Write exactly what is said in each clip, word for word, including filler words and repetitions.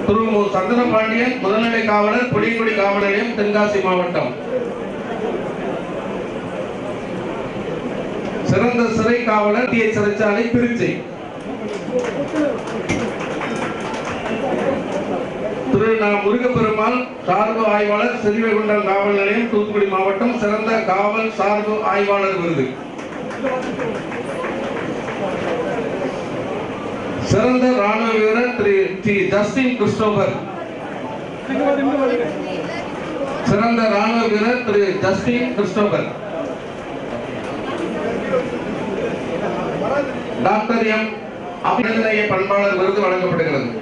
திரு மு சந்தனபாண்டியன் முதல்நிலை காவலர் புளியங்குடி காவல் நிலையம் தென்காசி மாவட்டம். சிறந்த சிறை காவலர் டி சிறைச்சாலை திருச்சி. திரு நா முருகப்பெருமாள் சார்பு ஆய்வாளர் சிறுவைகுண்டம் காவல் நிலையம் தூத்துக்குடி மாவட்டம் சிறந்த காவல் சார்பு ஆய்வாளர் விருது. சிறந்த ராணுவ வீரர் திரு டி ஜஸ்டின் கிறிஸ்டோபர். சிறந்த ராணுவ வீரர் திரு ஜஸ்டின் கிறிஸ்டோபர். டாக்டர் எம் அபிநந்தனைய பண்பாளர் விருது வழங்கப்படுகிறது.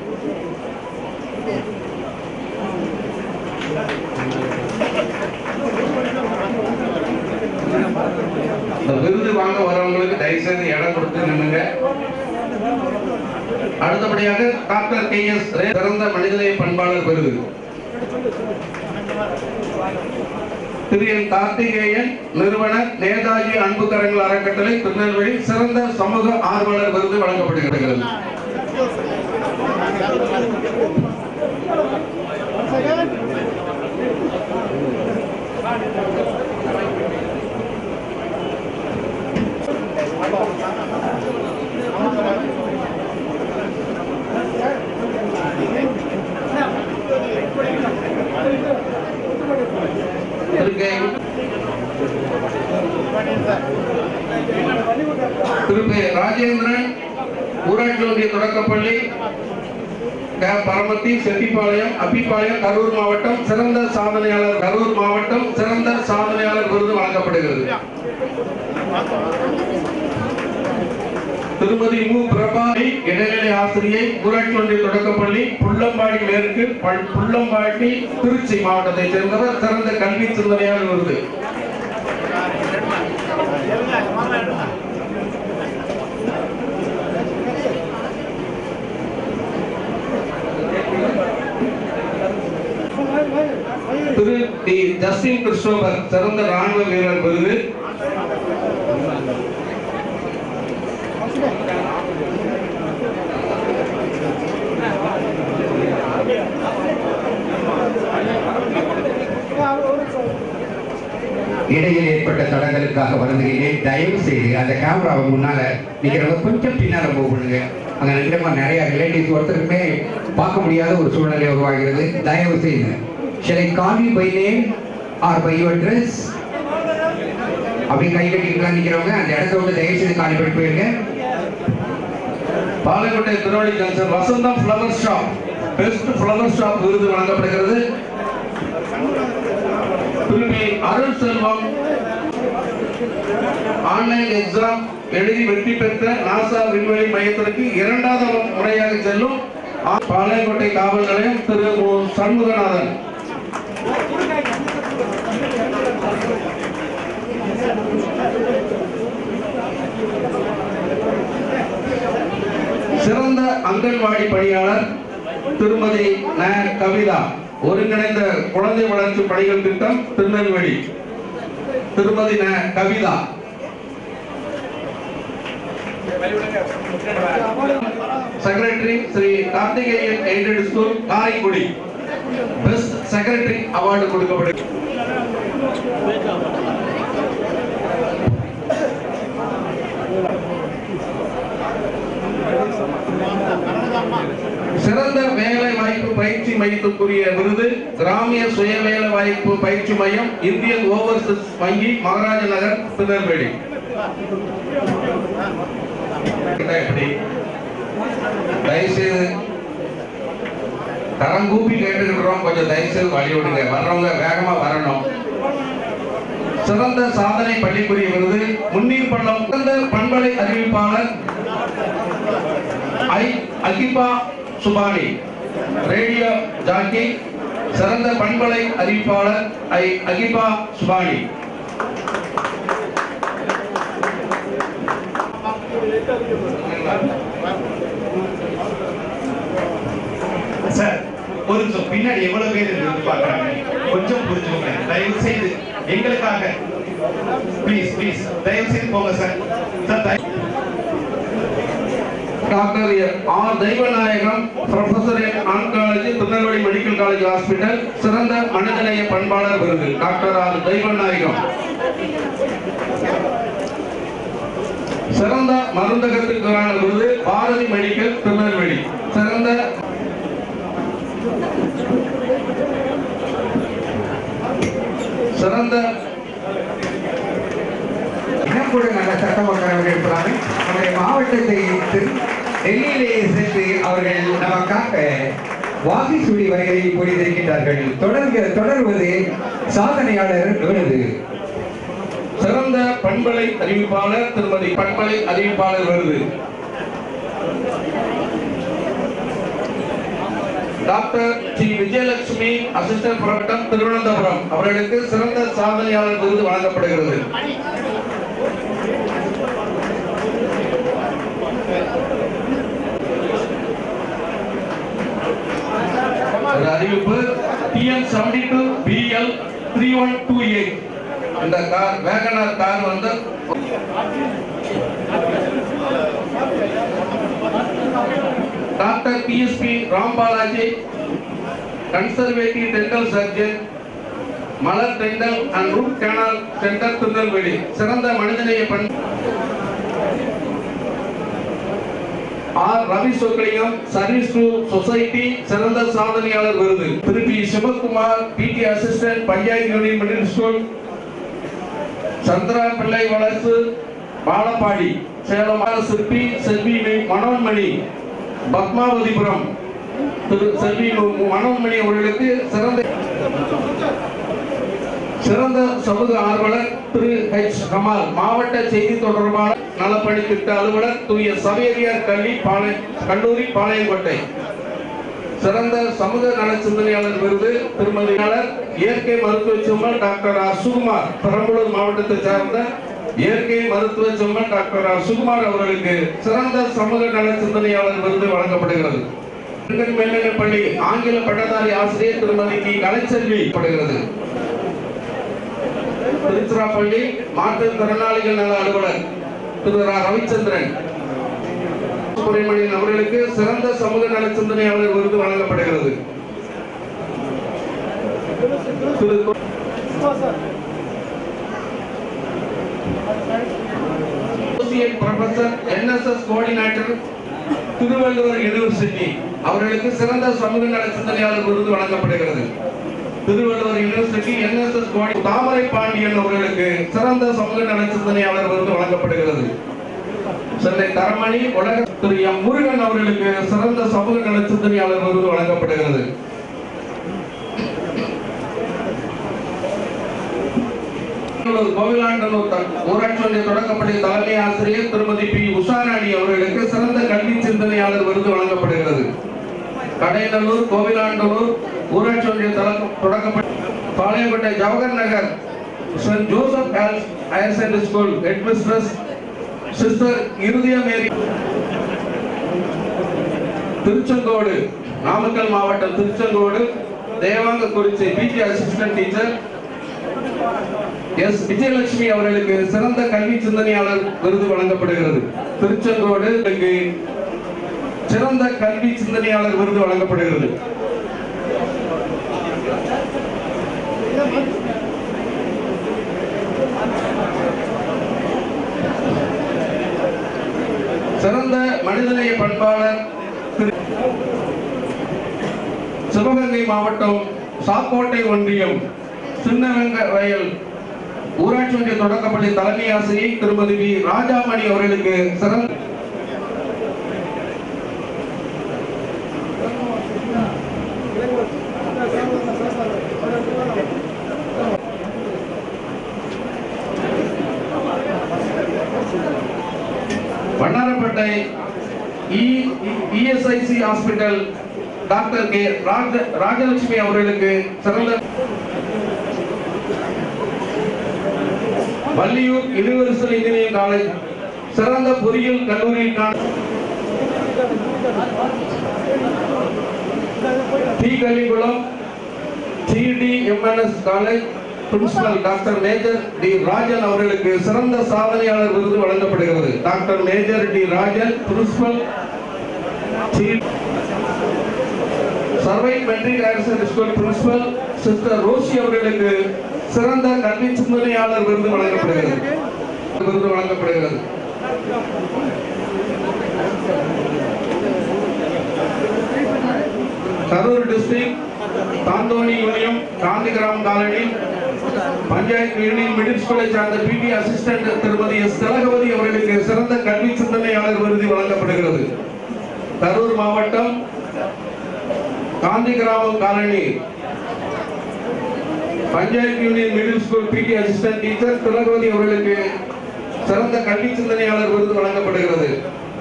விருது வாங்க வரவங்களுக்கு தயவுசெய்து இடம் கொடுத்து நின்னுங்க. அடுத்தபடியாக டாக்டர் கே எஸ் சிறந்த மனிதநேய பண்பாளர் விருது. திரு என் கார்த்திகேயன் நிறுவனர் நேதாஜி அன்பு கரங்கள் அறக்கட்டளை திருநெல்வேலி சிறந்த சமூக ஆர்வலர் விருது வழங்கப்படுகிறது. திரு பே ராஜேந்திரன் ஊராட்சி ஒன்றிய தொடக்கப்பள்ளி பரமத்தி செட்டிப்பாளையம் அப்பிப்பாளையம் கரூர் மாவட்டம் சிறந்த சாதனையாளர் கரூர் மாவட்டம் சிறந்த சாதனையாளர் விருது வழங்கப்படுகிறது. திருமதி மு பிரபாரி இடைநிலை ஆசிரியை ஊராட்சி ஒன்றிய தொடக்கப்பள்ளி புள்ளம்பாடி மேற்கு புள்ளம்பாடி திருச்சி மாவட்டத்தை சேர்ந்தவர் சிறந்த கல்வி சிந்தனையாளர் விருது. திரு டி ஜஸ்டின் கிறிஸ்டோபர் சிறந்த ராணுவ வீரர் விருது. இடையில் ஏற்பட்ட தடங்களுக்காக வருந்துகிறேன். தயவு செய்து அந்த கேமராவை முன்னால நிக்கிறவங்க கொஞ்சம் பின்னால போகணுங்க. அங்க நிக்கிறவங்க நிறைய ரிலேட்டிவ்ஸ் ஒருத்தருக்குமே பார்க்க முடியாத ஒரு சூழ்நிலை உருவாகிறது. தயவு செய்து shall I call you by name or by your dress? அப்படி கை கட்டிக்கலாம் நிக்கிறவங்க அந்த இடத்த விட்டு தயவு செய்து காலி பண்ணி போயிருங்க. Palakkottai Thiruvalli junction Vasantham flower shop best flower shop விருது வழங்கப்படுகிறது. திருமி அருள் செல்வம் ஆன்லைன் எக்ஸாம் எழுதி வெற்றி பெற்ற நாசா விண்வெளி மையத்திற்கு இரண்டாவது முறையாக செல்லும் பாளையங்கோட்டை காவல் நிலையம் திரு சண்முகநாதன். சிறந்த அங்கன்வாடி பணியாளர் திருமதி ந கவிதா ஒருங்கிணைந்த குழந்தை வளர்ச்சி பணிகள் திட்டம் திருநெல்வேலி திருமதி ந Kavitha. Secretary Sri Karthikeyan aided school Karaikudi best secretary award கொடுக்கப்படுகிறது. சிறந்த வேலை வாய்ப்பு பயிற்சி மையத்துக்குரிய விருது கிராமிய சுய வேலை வாய்ப்பு பயிற்சி மையம் இந்தியன் ஓவர்சீஸ் வங்கி மகாராஜ நகர் திருநெல்வேலி. தயவுசெய்து தரங்கூப்பி கேட்டுக்கிறோம், கொஞ்சம் தயவுசெய்து வழி விடுங்க. வர்றவங்க வேகமா வரணும். சிறந்த சாதனை பள்ளிக்குரிய விருது முன்னீர் பள்ளம் சிறந்த பண்பலை அறிவிப்பாளர் ஐ அகிபா சுபானி ரேடியோ ஜாக்கி சிறந்த பண்பலை அறிவிப்பாளர் ஐ அகிபா சுபானி. சார் ஒரு நிமிஷம் பின்னாடி எவ்வளவு பேர் இருந்து பார்க்கறாங்க கொஞ்சம் புரிஞ்சுக்கோங்க தயவு செய்து எங்களுக்காக ப்ளீஸ் ப்ளீஸ் தயவு செய்து போங்க sir sir doctor R Deivanayagam, professor in oncology, Tirunelveli medical college hospital, சிறந்த மனிதநேய பண்பாளர் விருது டாக்டர் ஆர் தெய்வநாயகம். சிறந்த மருந்தகத்திற்கான விருது பாரதி மெடிக்கல், திருநெல்வேலி. சிறந்த சிறந்த கூட நல்ல சட்டமன்றவர்கள் இருக்கிறாங்க. நம்முடைய மாவட்டத்தை டெல்லியிலேயே சென்று அவர்கள் நமக்காக வாகி சுடி வரைகளை புரிந்திருக்கின்றார்கள். தொடர்ந்து தொடர்வது சாதனையாளர் விருது. சிறந்த பண்பலை அறிவிப்பாளர் திருமதி பண்பலை அறிவிப்பாளர் விருது டாக்டர் டி விஜயலட்சுமி, அசிஸ்டன்ட் புரட்டம், திருவனந்தபுரம் அவர்களுக்கு சிறந்த சாதனையாளர் விருது வழங்கப்படுகிறது. அறிவிப்பு T N seventy two B L three one two eight இந்த கார் வேகனார் கார் வந்து doctor P S P Rambalaji, conservative dental surgeon, Malar dental and root canal centre, Tirunelveli. சிறந்த மனிதநேய பண் R Ravi Chockalingam, service to society, சிறந்த சாதனையாளர் விருது. Thiru P Sivakumar, PT assistant, panchayat union middle school, Chandra Pillai வளர்ச்சி, பாலப்பாடி, சேலம். சிற்பி செல்வி மனோன்மணி, பத்மாவதிபுரம், திரு செல்வி மனோன்மணி அவர்களுக்கு சிறந்த சிறந்த சமூக ஆர்வலர் திரு ஹெச் கமால், மாவட்ட செய்தி தொடர்பாளர், நலப்பணி திட்ட அலுவலர், தூய சவேரியார் கல்வி பாளை கல்லூரி, பாளையங்கோட்டை. சிறந்த சமூக நல சிந்தனையாளர் விருது திருமதி இயற்கை மருத்துவ செம்மல் டாக்டர் ஆர் சுகுமார், பெரம்பலூர் மாவட்டத்தை சார்ந்த இயற்கை மருத்துவ செம்மல் டாக்டர் ஆர் சுகுமார் அவர்களுக்கு சிறந்த சமூக நல சிந்தனையாளர் விருது வழங்கப்படுகிறது. மேல்நிலைப் பள்ளி ஆங்கில பட்டதாரி ஆசிரியர் திருமதி கி கலைச்செல்வி படுகிறது. திருச்சிராப்பள்ளி மாற்றுத்திறனாளிகள் நல அலுவலர் திரு ரவிச்சந்திரன் சுப்பிரமணியன் அவர்களுக்கு சிறந்த சமூக நல சிந்தனையாளர் விருது வழங்கப்படுகிறது. Professor N S S coordinator, Thiruvalluvar university அவர்களுக்கு சிறந்த சமூக நல சிந்தனையாளர் விருது வழங்கப்படுகிறது. Thiruvalluvar university N S S Thamarai Pandian அவர்களுக்கு சிறந்த சமூக நல சிந்தனையாளர் விருது வழங்கப்படுகிறது. சென்னை தரமணி உலக திரு எம் முருகன் அவர்களுக்கு சிறந்த சமூக நல சிந்தனையாளர் விருது வழங்கப்படுகிறது. கோவிலாண்டனூர் ஊராட்சி ஒன்றிய தொடக்கப்பள்ளி தலைமை ஆசிரியர் திருமதி பி உஷாராணி அவர்களுக்கு சிறந்த கல்வி சிந்தனையாளர் விருது வழங்கப்படுகிறது. கடையநல்லூர் கோவிலாண்டனூர் ஊராட்சி ஒன்றிய தொடக்கப்பள்ளி Palayamkottai Jawahar Nagar saint Joseph higher secondary school headmistress sister Irudaya Mary, Tiruchengode Namakkal மாவட்டம் திருச்செங்கோடு தேவாங்க குறிச்சி பிடி அசிஸ்டன்ட் டீச்சர் எஸ் விஜயலட்சுமி அவர்களுக்கு சிறந்த கல்வி சிந்தனையாளர் விருது வழங்கப்படுகிறது. திருச்செங்கோடு சிறந்த கல்வி சிந்தனையாளர் விருது வழங்கப்படுகிறது. சிறந்த மனிதநேய பண்பாளர் சிவகங்கை மாவட்டம் சாக்கோட்டை ஒன்றியம் சின்னவெங்க வயல் ஊராட்சி ஒன்றிய தொடக்கப்பள்ளி தலைமை ஆசிரியை திருமதி வி ராஜாமணி அவர்களுக்கு சிறந்த Vannarapettai ESIC hospital doctor K Rajalakshmi அவர்களுக்கு சிறந்த வள்ளியூர் யூனிவர்சல் இன்ஜினியரிங் காலேஜ் சிறந்த பொறியியல் கல்லூரிக்கான T Kalingulam TDMNS college principal doctor major T Rajan அவர்களுக்கு சிறந்த சாதனையாளர் விருது வழங்கப்படுகிறது. Doctor major T Rajan principal Servite matric higher secondary school principal sister Rosy அவர்களுக்கு சிறந்த கல்வி சிந்தனையாளர் விருது வழங்கப்படுகிறது விருது வழங்கப்படுகிறது கரூர் டிஸ்ட்ரிக்ட் தாந்தோணி யூனியம் காந்தி கிராமம் காலனி பஞ்சாயத்து யூனியன் மிடில் ஸ்கூலை சார்ந்த பிடி அசிஸ்டன்ட் திருமதி எஸ் திலகவதி அவர்களுக்கு சிறந்த கல்வி சிந்தனையாளர் விருது வழங்கப்படுகிறது. கரூர் மாவட்டம் காந்தி கிராமம் colony panchayat union middle school PT assistant teacher Thilagavathi அவர்களுக்கு சிறந்த கல்வி சிந்தனையாளர் விருது வழங்கப்படுகிறது.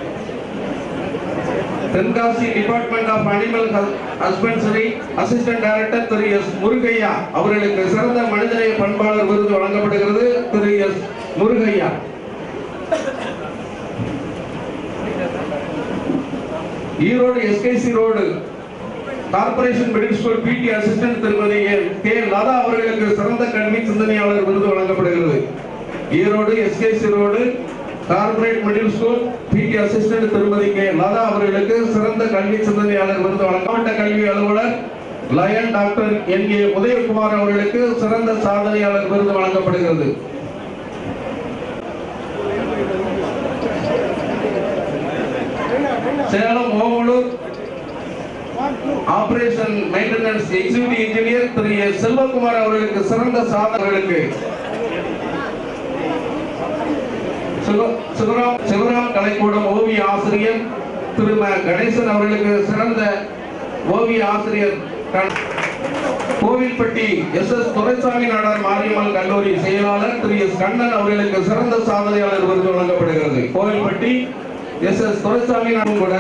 Tenkasi department of animal husbandry assistant director Thiru S Murugaiah அவர்களுக்கு சிறந்த மனிதநேய பண்பாளர் விருது வழங்கப்படுகிறது. Thiru S Murugaiah. Erode SKC road corporation middle school PT assistant Thirumathi K Latha அவர்களுக்கு சிறந்த கல்வி சிந்தனையாளர் விருது வழங்கப்படுகிறது. Erode SKC road corporate middle school PT assistant Thirumathi K Latha அவர்களுக்கு சிறந்த கல்வி சிந்தனையாளர் விருது வழங்க மாவட்ட கல்வி அலுவலர் lion doctor N A Udayakumar அவர்களுக்கு சிறந்த சாதனையாளர் விருது வழங்கப்படுகிறது. Salem Omalur operation maintenance executive engineer Thiru A Selvakumar அவர்களுக்கு சிறந்த சாதனைகளுக்கு சிவராம் சிவராம் கலைக்கூடம் ஓவிய ஆசிரியர் திரு கணேசன் அவர்களுக்கு சிறந்த ஓவிய ஆசிரியர். கோவில்பட்டி எஸ் எஸ் துரைசாமி நாடார் மாரியம்மன் கல்லூரி செயலாளர் திரு எஸ் கண்ணன் அவர்களுக்கு சிறந்த சாதனையாளர் விருது வழங்கப்படுகிறது. கோவில்பட்டி எஸ் எஸ் துரைசாமி நாடும் கூட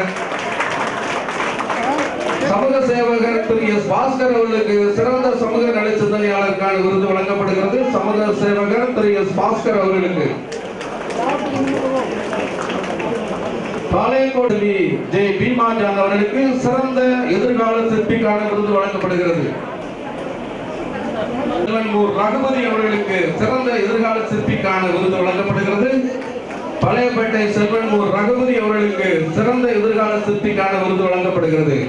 சமூக சேவகர் திரு எஸ் பாஸ்கர் அவர்களுக்கு சிறந்த சமூக நல சிந்தனையாளருக்கான விருது வழங்கப்படுகிறது. சமூக சேவகர் திரு எஸ் பாஸ்கர் அவர்களுக்கு. பாளையங்கோட்டை ஜே பீமாஜான் அவர்களுக்கு சிறந்த எதிர்கால சிற்பிக்கான விருது வழங்கப்படுகிறது. ரகுபதி அவர்களுக்கு சிறந்த எதிர்கால சிற்பிக்கான விருது வழங்கப்படுகிறது. பழையப்பேட்டை செல்வன்மூர் ரகுபதி அவர்களுக்கு சிறந்த எதிர்கால சிற்பிக்கான விருது வழங்கப்படுகிறது.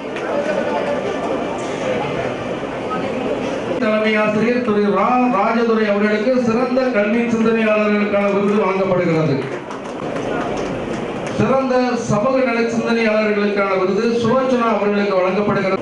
தலைமை ஆசிரியர் திரு ரா ராஜதுரை அவர்களுக்கு சிறந்த கல்வி சிந்தனையாளர்களுக்கான விருது வழங்கப்படுகிறது. சிறந்த சமூக நல சிந்தனையாளர்களுக்கான விருது சுலோச்சனா அவர்களுக்கு வழங்கப்படுகிறது.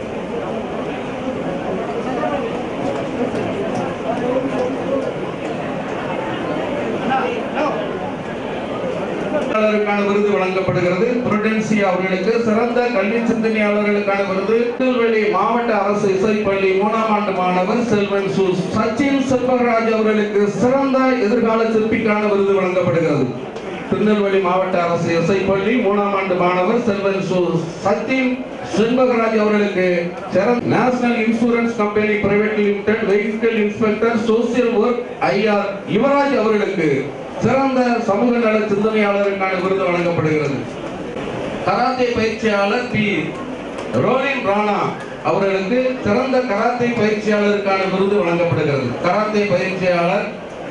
விருது வழங்கப்படுகிறது. புரடென்சியா அவர்களுக்கு சிறந்த கல்வி சிந்தனையாளர்களுக்கான விருது. திருநெல்வேலி மாவட்ட அரசு இசைப்பள்ளி மூணாம் ஆண்டு மாணவர் செல்வன் சு சச்சின் செல்வராஜ் அவர்களுக்கு சிறந்த எதிர்கால சிற்பிக்கான விருது வழங்கப்படுகிறது. திருநெல்வேலி மாவட்ட அரசு இசைப்பள்ளி மூணாம் ஆண்டு மாணவர் செல்வன் சு சச்சின் செல்வராஜ் அவர்களுக்கு national insurance company private limited vehicle inspector social work IR Yuvaraj அவர்களுக்கு சிறந்த சமூக நல சிந்தனையாளருக்கான விருது வழங்கப்படுகிறது. கராத்தே பயிற்சியாளர் பி ரோலின் ராணா அவர்களுக்கு சிறந்த கராத்தே பயிற்சியாளருக்கான விருது வழங்கப்படுகிறது. கராத்தே பயிற்சியாளர்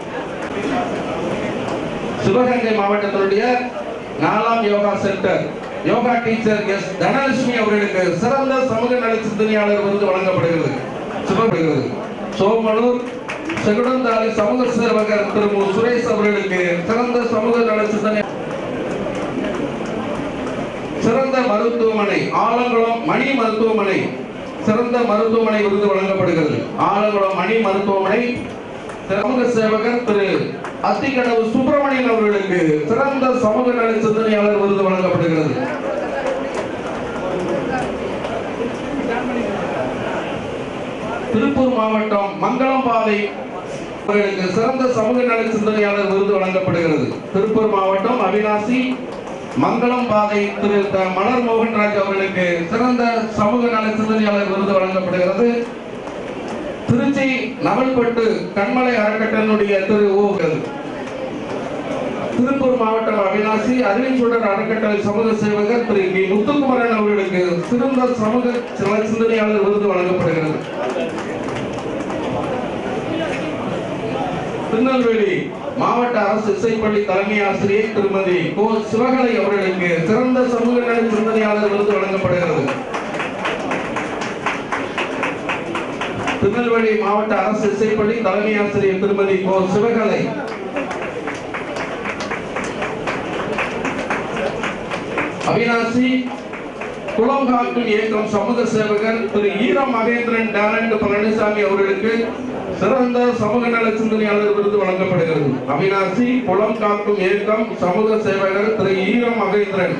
சிவகங்கை மாவட்டத்தினுடைய நாலாம் yoga centre yoga teacher S Dhanalakshmi அவர்களுக்கு சிறந்த சமூக நல சிந்தனையாளர் விருது வழங்கப்படுகிறது. சிவகங்கை சோமனூர் செகுடந்தாரி சமூக சேவகர் திரு மு சுரேஷ் அவர்களுக்கு சிறந்த சமூக நல சிந்தனை. சிறந்த மருத்துவமனை ஆலங்குளம் மணி மருத்துவமனை சிறந்த மருத்துவமனை விருது வழங்கப்படுகிறது. ஆலங்குளம் மணி மருத்துவமனை சமூக சேவகர் திரு அத்திக்கடவு சுப்பிரமணியன் அவர்களுக்கு சிறந்த சமூக நல சிந்தனையாளர் விருது வழங்கப்படுகிறது. திருப்பூர் மாவட்டம் மங்களம்பாதை அவர்களுக்கு சிறந்த சமூக நல சிந்தனையாளர் விருது வழங்கப்படுகிறது. திருப்பூர் மாவட்டம் அவினாசி மங்களம் பாதை திரு மலர் மோகன்ராஜ் அவர்களுக்கு சிறந்த சமூக நல சிந்தனையாளர் விருது வழங்கப்படுகிறது. திருச்சி நவல்பட்டு கண்மலை அறக்கட்டளையினுடைய திரு ஓ திருப்பூர் மாவட்டம் அவினாசி அறிவிச்சுடர் அறக்கட்டளை சமூக சேவகர் திரு வி முத்துக்குமரன் அவர்களுக்கு சிறந்த சமூக நல சிந்தனையாளர் விருது வழங்கப்படுகிறது. திருநெல்வேலி மாவட்ட அரசு இசைப்பள்ளி தலைமை ஆசிரியர் திருமதி கோ சிவகலை அவர்களுக்கு சிறந்த சமூக நல சிந்தனையாளர் விருது வழங்கப்படுகிறது. திருநெல்வேலி மாவட்ட அரசு இசைப்பள்ளி தலைமை ஆசிரியர் திருமதி கோ சிவகலை. அவினாசி குளம் காக்கும் இயக்கம் சமூக சேவகர் திரு ஈரம் மகேந்திரன் டேலண்ட் பழனிசாமி அவர்களுக்கு சிறந்த சமூக நல சிந்தனையாளர் விருது வழங்கப்படுகிறது. அவினாசி குளம் காக்கும் இயக்கம் சமூக சேவகர் திரு ஈரம் மகேந்திரன்.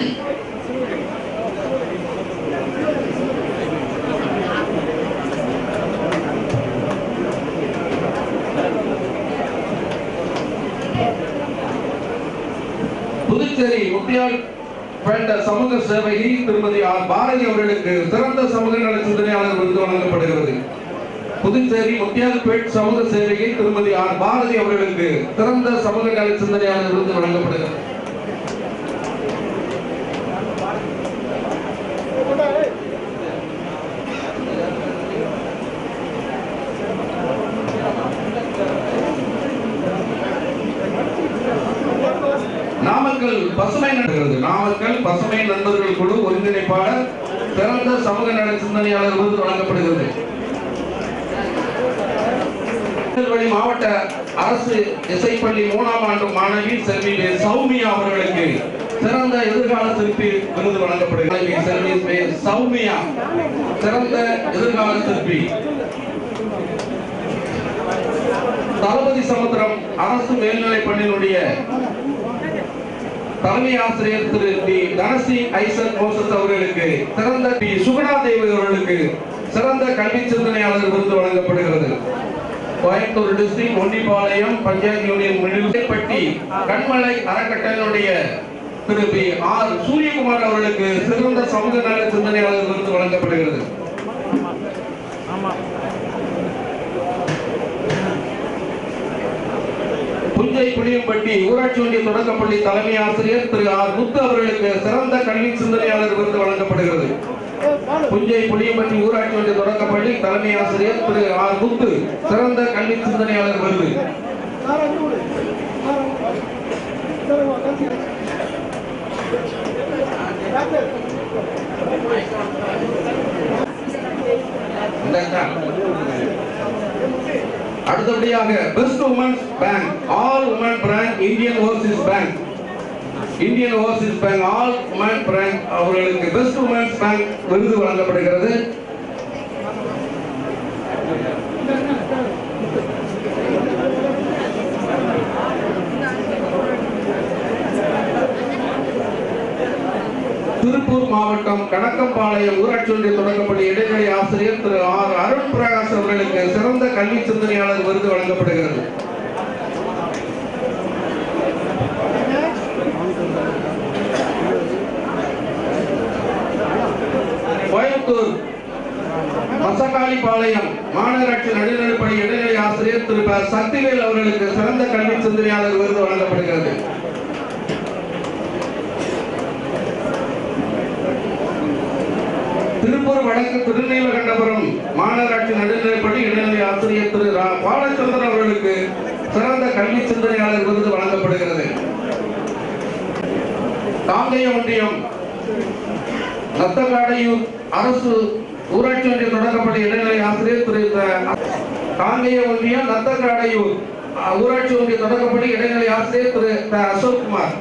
புதுச்சேரி முத்தியால் சமூக சேவகி திருமதி ஆர் பாரதி அவர்களுக்கு சிறந்த சமூக நல சிந்தனையாளர் விருது வழங்கப்படுகிறது. புதுச்சேரி முத்தியால்பேட் சமூக சேவகி திருமதி ஆர் பாரதி அவர்களுக்கு சிறந்த சமூக நல சிந்தனையாளர் விருது வழங்கப்படுகிறது. நாமக்கல் பசுமை நண்பர்கள் நாமக்கல் பசுமை நண்பர்கள் குழு ஒருங்கிணைப்பாளர் சிறந்த சமூக நல சிந்தனையாளர் விருது வழங்கப்படுகிறது. திருநெல்வேலி மாவட்ட அரசு இசைப்பள்ளி மூணாம் ஆண்டு மாணவி செல்வி சௌமியா அவர்களுக்கு சிறந்த எதிர்கால சிற்பி விருது வழங்கப்படுகிறது. செல்வி சௌமியா சிறந்த எதிர்கால சிற்பி. தளபதி சமுத்திரம் அரசு மேல்நிலைப் பள்ளியினுடைய தலைமை ஆசிரியர் திரு டி தனசி ஐசன் மோசஸ் அவர்களுக்கு சிறந்த பி சுகுணா தேவி அவர்களுக்கு சிறந்த கல்வி சிந்தனையாளர் விருது வழங்கப்படுகிறது. கோயம்புத்தூர் டிஸ்ட்ரிக்ட் ஒண்டிபாளையம் பஞ்சாயத்து யூனியன் மிடில்பட்டி கண்மலை அறக்கட்டளையினுடைய திரு பி ஆர் சூரியகுமார் அவர்களுக்கு சிறந்த சமூக நல சிந்தனையாளர் விருது வழங்கப்படுகிறது. புஞ்சை புளியம்பட்டி ஊராட்சி ஒன்றிய தொடக்கப்பள்ளி தலைமை ஆசிரியர் திரு ஆர் முத்து அவர்களுக்கு சிறந்த கல்வி சிந்தனையாளர் விருது வழங்கப்படுகிறது. புஞ்சை புளியம்பட்டி ஊராட்சி ஒன்றிய தொடக்கப்பள்ளி தலைமை ஆசிரியர் திரு ஆர் முத்து சிறந்த கல்வி சிந்தனையாளர் விருது. அடுத்தபடியாக best women's bank all women branch Indian overseas bank Indian overseas bank all women branch அவர்களுக்கு பெஸ்ட் உமன்ஸ் பேங்க் விருது வழங்கப்படுகிறது. திருப்பூர் மாவட்டம் கணக்கம்பாளையம் ஊராட்சி ஒன்றிய தொடக்கப்பள்ளி இடைநிலை ஆசிரியர் திரு ஆர் அருண் பிரகாஷ் அவர்களுக்கு சிறந்த கல்வி சிந்தனையாளர் விருது வழங்கப்படுகிறது. கோயம்புத்தூர் மசகாளிபாளையம் மாநகராட்சி நடுநிலைப்பள்ளி இடைநிலை ஆசிரியர் திரு சக்திவேல் அவர்களுக்கு சிறந்த கல்வி சிந்தனையாளர் விருது வழங்கப்படுகிறது. திருப்பூர் வடக்கு திருநீலகண்டபுரம் மாநகராட்சி நடுநிலைப்பள்ளி இடைநிலை ஆசிரியர் திரு பாலச்சந்திரன் அவர்களுக்கு சிறந்த கல்வி சிந்தனையாளர் விருது வழங்கப்படுகிறது. காங்கேய ஒன்றியம் நத்தக்காடையூர் அரசு ஊராட்சி ஒன்றிய தொடக்கப்பள்ளி இடைநிலை ஆசிரியர் திரு காங்கேய ஒன்றியம் நத்தக்காடையூர் ஊராட்சி ஒன்றிய தொடக்கப்பள்ளி இடைநிலை ஆசிரியர் திரு அசோக் குமார்.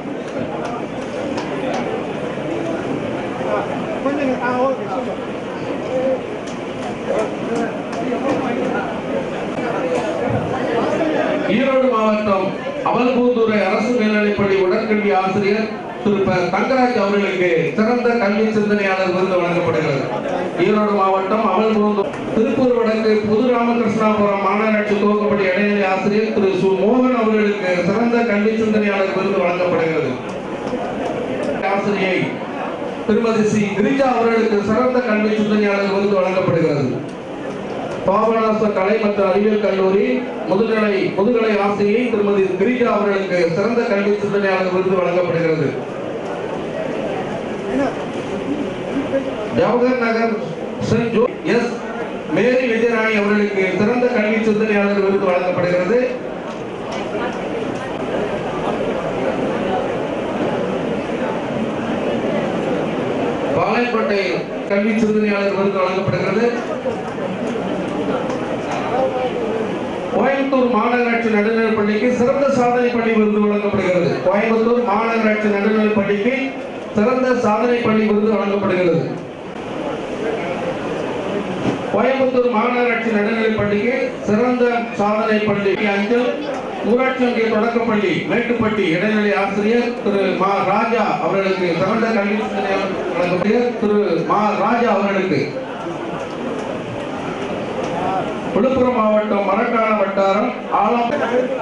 ஈரோடு மாவட்டம் அவல்பூந்துறை அரசு மேல்நிலைப்பள்ளி உடற்கல்வி ஆசிரியர் திரு தங்கராஜ் அவர்களுக்கு சிறந்த கல்வி சிந்தனையாளர் விருது வழங்கப்படுகிறது. ஈரோடு மாவட்டம் அவல்பூந்துறை திருப்பூர் வடக்கு புது ராமகிருஷ்ணாபுரம் மாநகராட்சி துவக்கப்பள்ளி இடைநிலை ஆசிரியர் திரு சு மோகன் அவர்களுக்கு சிறந்த கல்வி சிந்தனையாளர் விருது வழங்கப்படுகிறது. ஆசிரியை திருமதி சி கிரிஜா அவர்களுக்கு சிறந்த கல்வி சிந்தனையாளர் விருது வழங்கப்படுகிறது. பாபநாச கலை மற்றும் அறிவியல் கல்லூரி முதுகலை முதுகலை ஆசிரியை திருமதி கிரிஜா அவர்களுக்கு சிறந்த கல்வி சிந்தனையாளர் விருது வழங்கப்படுகிறது. Jawahar Nagar saint Joseph Mary Vijayarani அவர்களுக்கு சிறந்த கல்வி சிந்தனையாளர் விருது வழங்கப்படுகிறது. பாளையங்கோட்டை கல்வி சிந்தனையாளர் விருது வழங்கப்படுகிறது. கோயம்புத்தூர் மாநகராட்சி நடுநிலைப் பள்ளிக்கு சிறந்த சாதனை பள்ளி விருது வழங்கப்படுகிறது. கோயம்புத்தூர் மாநகராட்சி நடுநிலைப் பள்ளிக்கு சிறந்த சாதனை பள்ளி விருது வழங்கப்படுகிறது. கோயம்புத்தூர் மாநகராட்சி நடுநிலைப் பள்ளிக்கு சிறந்த சாதனை பள்ளி அஞ்சல் ஊராட்சி ஒன்றிய தொடக்கப்பள்ளி மேட்டுப்பட்டி இடைநிலை ஆசிரியர் திரு மா ராஜா அவர்களுக்கு சிறந்த கல்வி வழங்கப்படுகிறது. திரு மா ராஜா அவர்களுக்கு விழுப்புரம் மாவட்டம் மரக்காண வட்டாரம் ஆலம்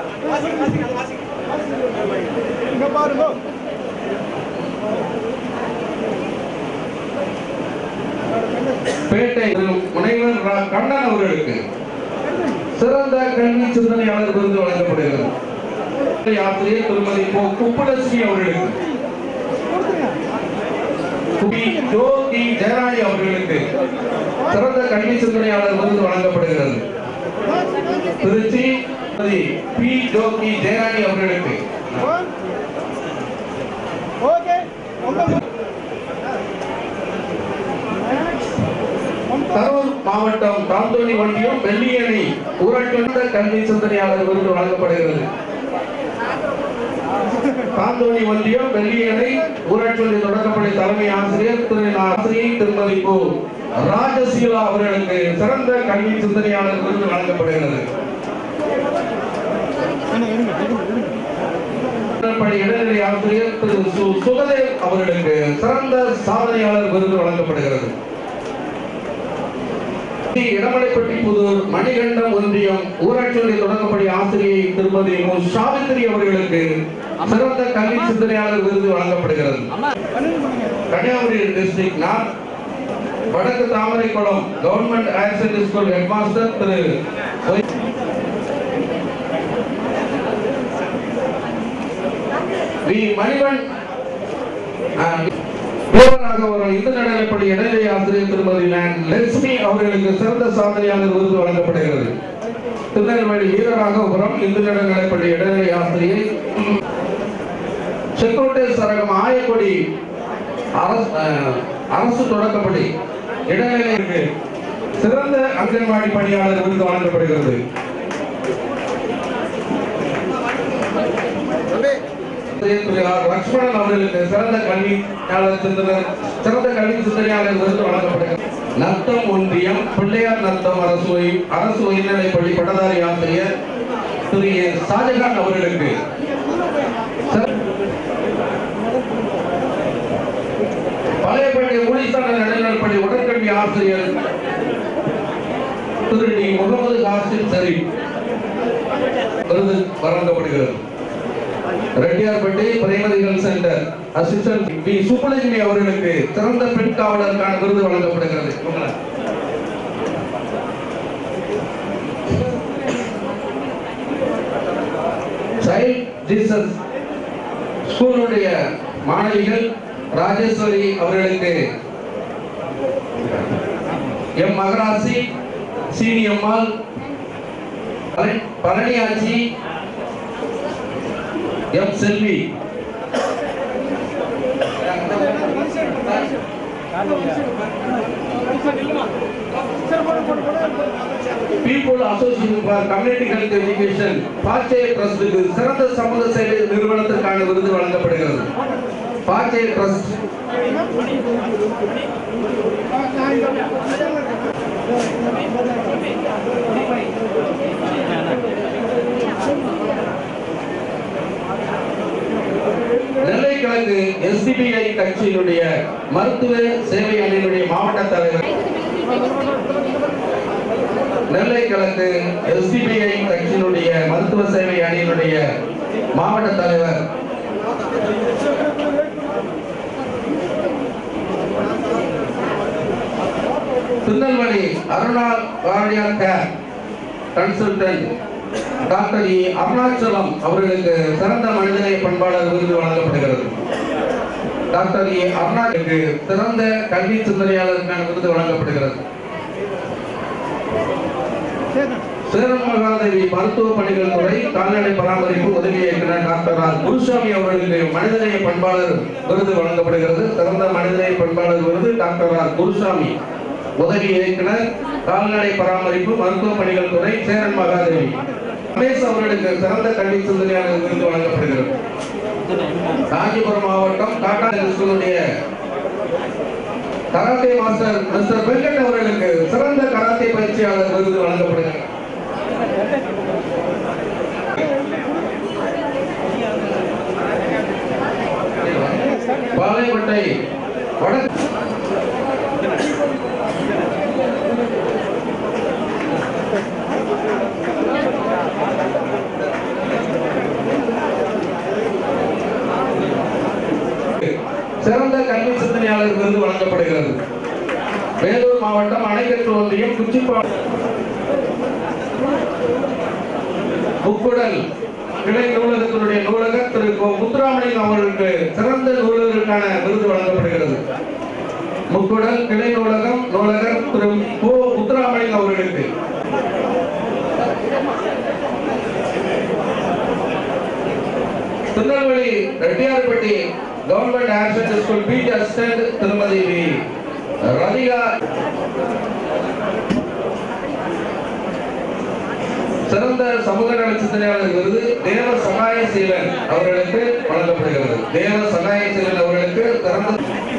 பேட்டை முனைவர் ரா கண்ணன் அவர்களுக்கு சிறந்த கல்வி சிந்தனையாளர் விருது வழங்கப்படுகிறது. ஆசிரியர் திருமதி கோ குப்புலட்சுமி அவர்களுக்கு, ஜோதி ஜெயராணி அவர்களுக்கு சிறந்த கல்வி சிந்தனையாளர் விருது வழங்கப்படுகிறது. திருச்சி பி ஜோதி ஜெயராணி அவர்களுக்கு, கரூர் மாவட்டம் தாந்தோணி ஒன்றியம் வெள்ளியணை ஊராட்சி கல்வி சிந்தனையாளர் விருது வழங்கப்படுகிறது. தாந்தோணி ஒன்றியம் வெள்ளியணை ஊராட்சி ஒன்றிய தொடக்கப்பள்ளி தலைமை ஆசிரியர் திரு ஆசிரியை திருமதி கோ ராஜசீலா அவர்களுக்கு சிறந்த கல்வி சிந்தனையாளர் விருது வழங்கப்படுகிறது. இடைநிலை ஆசிரியர் திரு சுகதேவ் அவர்களுக்கு சிறந்த சாதனையாளர் விருது வழங்கப்படுகிறது. இடமலைப்பட்டி புதூர் மணிகண்டம் ஒன்றியம் ஊராட்சி ஒன்றிய தொடக்கப்பள்ளி ஆசிரியை திருமதி மு சாவித்திரி அவர்களுக்கு சிறந்த கல்வி சிந்தனையாளர் விருது வழங்கப்படுகிறது. கன்னியாகுமரி டிஸ்ட்ரிக்ட் நார்த் வடக்கு Thamaraikulam government higher secondary school headmaster Thiru V Manivan Hindu நடுநிலைப்பள்ளி இடைநிலை ஆசிரியர் திருமதி லட்சுமி அவர்களுக்கு சிறந்த சாதனையாளர் விருது வழங்கப்படுகிறது. திருநெல்வேலி வீரராகபுரம் இந்து நடுநிலைப்பள்ளி இடைநிலை ஆசிரியை செக்யூரிட்டி சரகம் ஆயக்கொடி அரசு தொடக்கப்பள்ளி இடைநிலைக்கு சிறந்த அங்கன்வாடி பணியாளர் விருது வழங்கப்படுகிறது. லட்சுமணன் அவர்களுக்கு சிறந்த கல்வி சிறந்த கல்வி சிந்தனையாளர் விருது வழங்கப்படுகிறது. நத்தம் ஒன்றியம் பிள்ளையார் நத்தம் அரசு அரசு உயர்நிலைப் பள்ளி பட்டதாரி ஆசிரியர் திரு ஷாஜகான் அவர்களுக்கு பழையப்பேட்டை ஊழிசான நடுநிலைப் பள்ளி உடற்கல்வி ஆசிரியர் திரு டி முகமது காசிம் ஷரீப் விருது வழங்கப்படுகிறது. Rettiarpatti primary health centre assistant P Subbulakshmi அவர்களுக்கு சிறந்த பெண் காவலருக்கான விருது வழங்கப்படுகிறது. சைல்ட் ஜீசஸ் ஸ்கூலுடைய மாணவிகள் ராஜேஸ்வரி அவர்களுக்கு M Magarasi Seeniammal Palaniyachi M Selvi people association for community health education பாச்சே ட்ரஸ்டுக்கு சிறந்த சமூக சேவை நிறுவனத்திற்கான விருது வழங்கப்படுகிறது. பாச்சே ட்ரஸ்ட் நெல்லை கிழக்கு எஸ்டிபிஐ கட்சியினுடைய மருத்துவ சேவை அணியினுடைய மாவட்ட தலைவர் நெல்லை கிழக்கு எஸ்டிபிஐ கட்சியினுடைய மருத்துவ சேவை அணியினுடைய மாவட்ட தலைவர் Tirunelveli Aruna cardiac care consultant doctor E Arunachalam அவர்களுக்கு சிறந்த மனிதநேய பண்பாளர் விருது வழங்கப்படுகிறது. டாக்டர் இ அருணாச்சலுக்கு சிறந்த கல்வி சிந்தனையாளருக்கான விருது வழங்கப்படுகிறது. சேரன் மகாதேவி மருத்துவ பணிகள் துறை கால்நடை பராமரிப்பு உதவி இயக்குனர் டாக்டர் ஆர் குருசாமி அவர்களுக்கு மனிதநேய பண்பாளர் விருது வழங்கப்படுகிறது. சிறந்த மனிதநேய பண்பாளர் விருது டாக்டர் ஆர் குருசாமி, உதவி இயக்குனர் கால்நடை பராமரிப்பு மருத்துவ பணிகள் துறை சேரன் மகாதேவி. ரமேஷ் அவர்களுக்கு சிறந்த கல்வி சிந்தனையாளர் விருது வழங்கப்படுகிறது. காஞ்சிபுரம் மாவட்டம் காட்டாங்குடைய கராத்தே மாஸ்டர் மிஸ்டர் வெங்கட் அவர்களுக்கு சிறந்த கராத்தே பயிற்சியாளர் விருது வழங்கப்படுகிறது. பாளையங்கோட்டை வடக்கு சிறந்த கல்வி சிந்தனையாளர் விருது வழங்கப்படுகிறது. வேலூர் மாவட்டம் அணைக்கட்டு ஒன்றியம் குச்சிப்பாடு முக்குடல் கிளை நூலகத்தினுடைய நூலகர் திரு முத்துராமலிங்கம் அவர்களுக்கு சிறந்த நூலகருக்கான விருது வழங்கப்படுகிறது. முக்குடல் கிளை நூலகம் நூலகர் திரு கோ முத்துராமலிங்கம் அவர்களுக்கு. Tirunelveli Rettiarpatti government higher secondary school PT assistant Thirumathi Radhika சிறந்த சமூக நல சிந்தனையாளர் விருது தேவ சகாயசீலன் அவர்களுக்கு வழங்கப்படுகிறது. தேவ சகாயசீலன் அவர்களுக்கு சிறந்த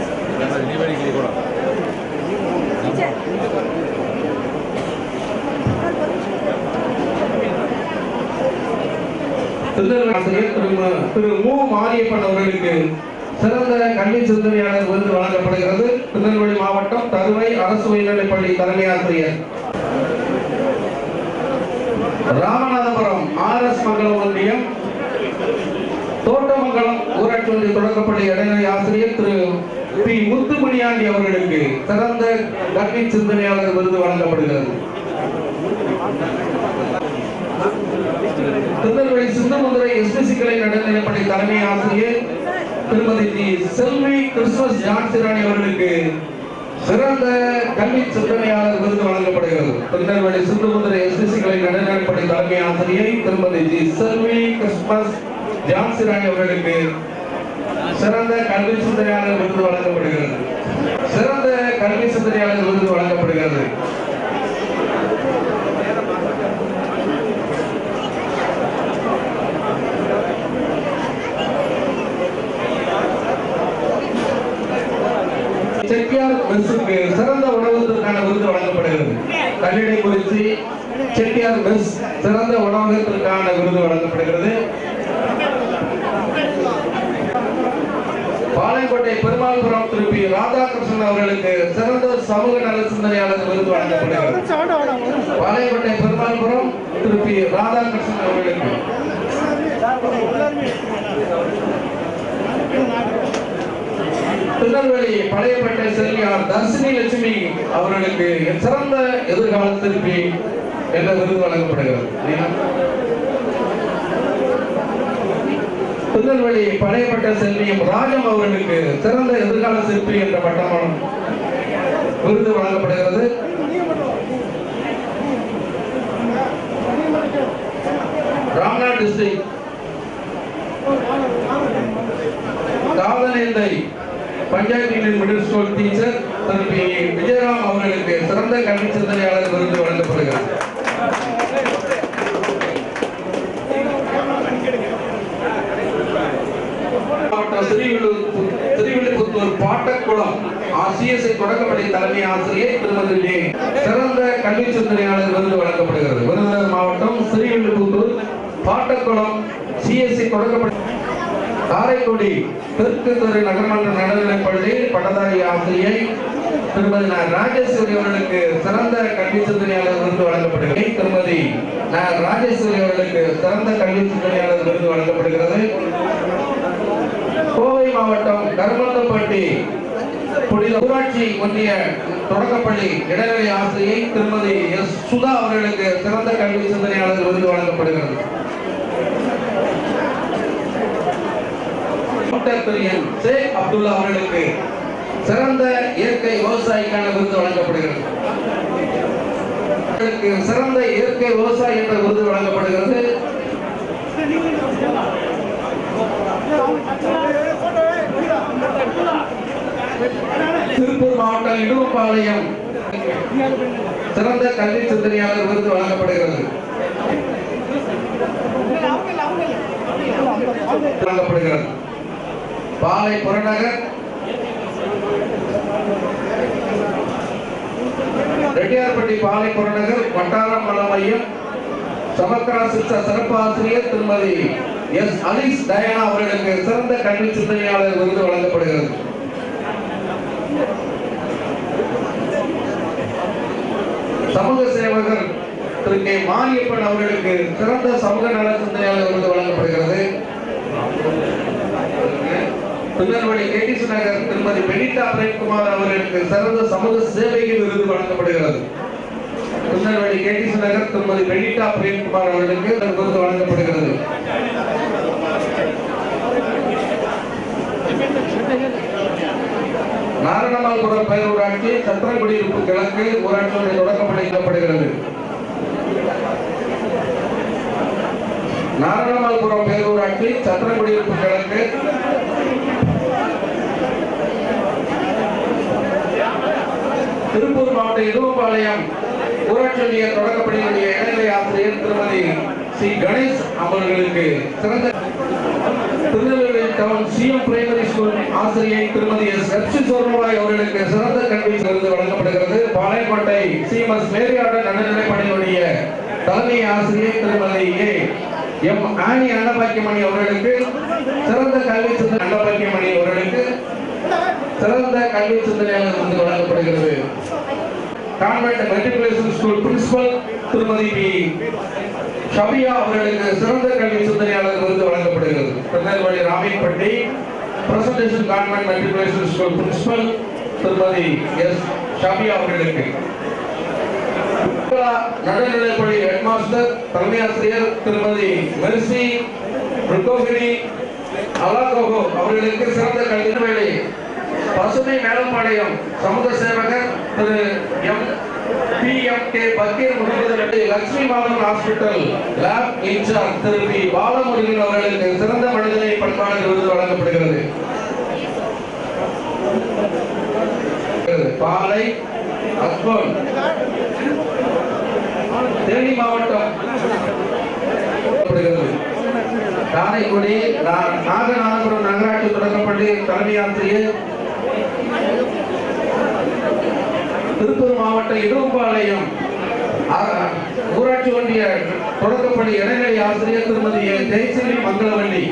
திருநெல்வேலி ஆசிரியர் திரு மு மாரியப்பன் அவர்களுக்கு சிறந்த கல்வி சிந்தனையாளர் விருது வழங்கப்படுகிறது. திருநெல்வேலி மாவட்டம் தருவை அரசு உயர்நிலைப்பள்ளி தலைமை ஆசிரியர். ராமநாதபுரம் ஆர் எஸ் மங்கலம் ஒன்றியம் தோட்டமங்கலம் ஊராட்சி ஒன்றிய தொடக்கப்பள்ளி இடைநிலை ஆசிரியர் திரு பி முத்துமணியாண்டி அவர்களுக்கு சிறந்த கல்வி சிந்தனையாளர் விருது வழங்கப்படுகிறது. திருநெல்வேலி சின்னமுதுரை எஸ்பிசி கலை நடுநிலைப்பள்ளி தலைமை ஆசிரியர் திருமதி ஜி செல்வி கிறிஸ்துமஸ் ஜான்சிராணி அவர்களுக்கு சிறந்த கல்வி சிந்தனையாளர் விருது வழங்கப்படுகிறது. திருநெல்வேலி சின்னமுதுரை எஸ்பிசி கலை நடுநிலைப்பள்ளி தலைமை ஆசிரியை திருமதி ஜி செல்வி கிறிஸ்துமஸ் ஜான்சிராணி அவர்களுக்கு சிறந்த கல்வி சிந்தனையாளர் விருது வழங்கப்படுகிறது. சிறந்த கல்வி சிந்தனையாளர் விருது வழங்கப்படுகிறது. செட்டியார் மெஸ்ஸுக்கு சிறந்த உணவகத்திற்கான விருது வழங்கப்படுகிறது. கல்லிடைக்குறிச்சி செட்டியார் மெஸ் சிறந்த உணவகத்திற்கான விருது வழங்கப்படுகிறது. பாளையங்கோட்டை பெருமாள்புரம் திரு பி ராதாகிருஷ்ணன் அவர்களுக்கு சிறந்த சமூக நல சிந்தனையாளர் விருது வழங்கப்படுகிறது. பாளையங்கோட்டை பெருமாள்புரம் திரு பி ராதாகிருஷ்ணன் அவர்களுக்கு. திருநெல்வேலி பழையப்பேட்டை செல்வியார் தர்சினி லட்சுமி அவர்களுக்கு சிறந்த எதிர்காலத்திற்கு என்ற விருது வழங்கப்படுகிறது. திருநெல்வேலி பழையப்பேட்டை செல்வியம் ராஜம் அவர்களுக்கு சிறந்த எதிர்கால சிற்பி என்ற பட்டம் விருது வழங்கப்படுகிறது. Ramnad district Kavalendhai panchayat union middle school teacher Thiru P Vijayaram அவர்களுக்கு சிறந்த கல்வி சிந்தனையாளர் விருது வழங்கப்படுகிறது. மாவட்டம் ஸ்ரீவில்லிபுத்தூர் பாட்டக்குளம் சிஎஸ்ஐ தொடக்கப்பள்ளி தலைமை ஆசிரியர் திருமதி சிறந்த கல்வி சிந்தனையாளர் விருது வழங்கப்படுகிறது. விருதுநகர் மாவட்டம் ஸ்ரீவில்லிபுத்தூர் பாட்டக்குளம் சிஎஸ்ஐ தொடக்கப்பள்ளி காரைக்குடி தெற்கு துறை நகர்மன்ற நடுநிலைப்பள்ளி பட்டதாரி ஆசிரியை திருமதி ராஜேஸ்வரி அவர்களுக்கு சிறந்த கல்வி சிந்தனையாளர் விருது வழங்கப்படுகிறது. திருமதி ராஜேஸ்வரி அவர்களுக்கு சிறந்த கல்வி சிந்தனையாளர் விருது வழங்கப்படுகிறது. கோவை மாவட்டம் கருமந்தப்பட்டி புனித ஊராட்சி ஒன்றிய தொடக்கப்பள்ளி இடைநிலை ஆசிரியை திருமதி எஸ் சுதா அவர்களுக்கு சிறந்த கல்வி சிந்தனையாளர் விருது வழங்கப்படுகிறது. ஷேக் அப்துல்லா அவர்களுக்கு சிறந்த இயற்கை விவசாயிக்கான விருது வழங்கப்படுகிறது. சிறந்த இயற்கை விவசாயி என்ற விருது வழங்கப்படுகிறது. திருப்பூர் மாவட்டம் இடுவம்பாளையம் சிறந்த கல்வி சிந்தனையாளர் விருது வழங்கப்படுகிறது வழங்கப்படுகிறது பாலை புறநகர் ரெட்டியார்பட்டி பாலை புறநகர் வட்டாரம் வள மையம் சமக்கரா சித்த சிறப்பு ஆசிரியர் திருமதி எஸ் அலிஸ் டயானா அவர்களுக்கு சிறந்த கல்வி சிந்தனையாளர் விருது வழங்கப்படுகிறது. சமூக சேவகர் திரு கே மாரியப்பன் அவர்களுக்கு சிறந்த சமூக நல சிந்தனையாளர் விருது வழங்கப்படுகிறது. திருநெல்வேலி கேடிசி நகர் திருமதி பெனிட்டா பிரேம்குமார் அவர்களுக்கு சிறந்த சமூக சேவை விருது வழங்கப்படுகிறது. திருநெல்வேலி கேடிசி நகர் திருமதி பெனிட்டா பிரேம்குமார் அவர்களுக்கு விருது வழங்கப்படுகிறது. நாரணமால்புரம் பேரூராட்சி சத்திரங்குடியிருப்பு கிழக்கு ஊராட்சியுடைய தொடக்கப்பணிக்கப்படுகிறது. நாரணமால்புரம் பேரூராட்சி சத்திரங்குடியிருப்பு கிழக்கு திருப்பூர் மாவட்ட இடுவம்பாளையம் ஊராட்சியுடைய தொடக்கப்பணியுடைய இடைநிலை ஆசிரியர் திருமதி சி கணேஷ் அவர்களுக்கு சிறந்த Tirunelveli town CM primary school ஆசிரியை திருமதி எஸ் எப்சி சோர்மபாய் அவர்களுக்கு சிறந்த கல்வி விருது வழங்கப்படுகிறது. பாளையங்கோட்டை சிஎம்எஸ் மேரியாட நடுநிலைப் பள்ளியுடைய தலைமை ஆசிரியை திருமதி ஏ எம் ஆனி அன்னபாக்கியமணி அவர்களுக்கு சிறந்த கல்வி சிந்தனை அன்னபாக்கியமணி அவர்களுக்கு சிறந்த கல்வி சிந்தனையாளர் விருது வழங்கப்படுகிறது. Convent matriculation school principal Thirumathi P Shabiya அவர்களுக்கு சிறந்த கல்வி சிந்தனையாளர் விருது வழங்கப்படுகிறது. Tirunelveli Ramenpatti presentation convent matriculation school principal Thirumathi S Shabiya அவர்களுக்கு நடுநிலைப்பள்ளி ஹெட்மாஸ்டர் தலைமை ஆசிரியர் திருமதி மெர்சி ருக்கோகிரி அலாகோகோ அவர்களுக்கு சிறந்த கல்வி வேலை. பசுமை மேலப்பாளையம் சமூக சேவகர் Thiru M P M K Pakkir Murugan Lakshmi Madhavan hospital lab incharge Thiru P Balamurugan அவர்களுக்கு சிறந்த மனிதநேய பண்பாளர் விருது வழங்கப்படுகிறது. பாலை அஸ்போன் தேனி மாவட்டம் காரைக்குடி நாகநாதபுரம் நகராட்சி தொடக்கப்பள்ளி தலைமை ஆசிரியர் திருப்பூர் மாவட்டம் இடுவம்பாளையம் ஊராட்சி ஒன்றிய தொடக்கப்பள்ளி இடைநிலை ஆசிரியர் திருமதி ஜெயசிறி மங்களவள்ளி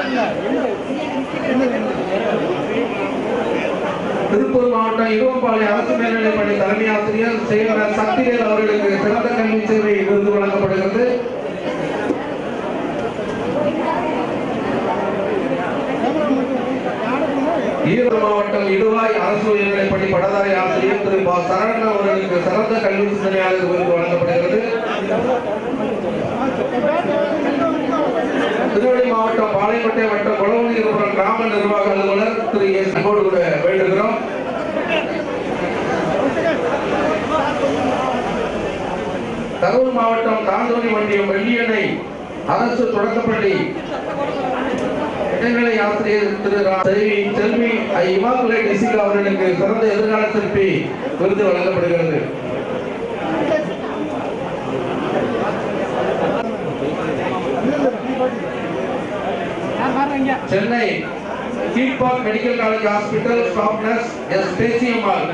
திருப்பூர் மாவட்டம் இடுவம்பாளையம் அரசு மேல்நிலைப்பள்ளி தலைமை ஆசிரியர் செயலர் சக்திவேல் அவர்களுக்கு சிறந்த கல்வி சேவை விருது வழங்கப்படுகிறது. ஈரோடு மாவட்டம் இடுவாய் அரசு உயர்நிலைப்பள்ளி பட்டதாரி ஆசிரியர் திரு பா சரவணன் அவர்களுக்கு சிறந்த கல்வி சிந்தனையாளர் விருது வழங்கப்படுகிறது. திருவள்ளி மாவட்டம் பாளையங்கோட்டை வட்டம் குளவணிபுரம் கிராம நிர்வாக அலுவலர் திரு எஸ் கூட வேண்டுகிறோம். கரூர் மாவட்டம் தாந்தோணி மண்டியம் வெள்ளியணை அரசு தொடக்கப்பள்ளி இடைநிலை ஆசிரியர் திரு செல்வி ஐ இமாக்குலேட் இசிகா அவர்களுக்கு சிறந்த எதிர்கால சிற்பி விருது வழங்கப்படுகிறது. Chennai Kilpauk medical college hospital staff nurse S Pechiammal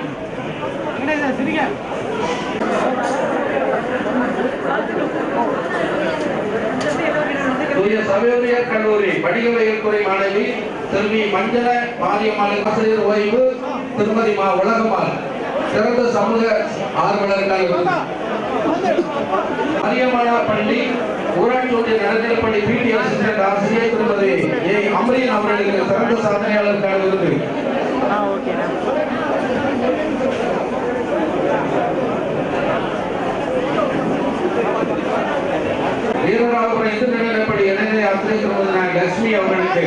தூய சவேரியார் கல்லூரி வணிகவியல் துறை மாணவி செல்வி மஞ்சள மாரியம்மாள் ஆசிரியர் ஓய்வு திருமதி மா உலகம்மாள் சிறந்த சமூக ஆர்வலர்கள். மாரியம்மாளா பள்ளி ஊராட்சி ஒன்றிய நடுநிலைப்பள்ளி பிடி அசிஸ்டன்ட் ஆசிரியர் திருமதி ஏ அமரீன் அவர்களுக்கு சிறந்த சாதனையாளருக்கான விருது. வீரராகபுரம் இந்து நடுநிலைப்பள்ளி இடைநிலை ஆசிரியர் திருமதி லட்சுமி அவர்களுக்கு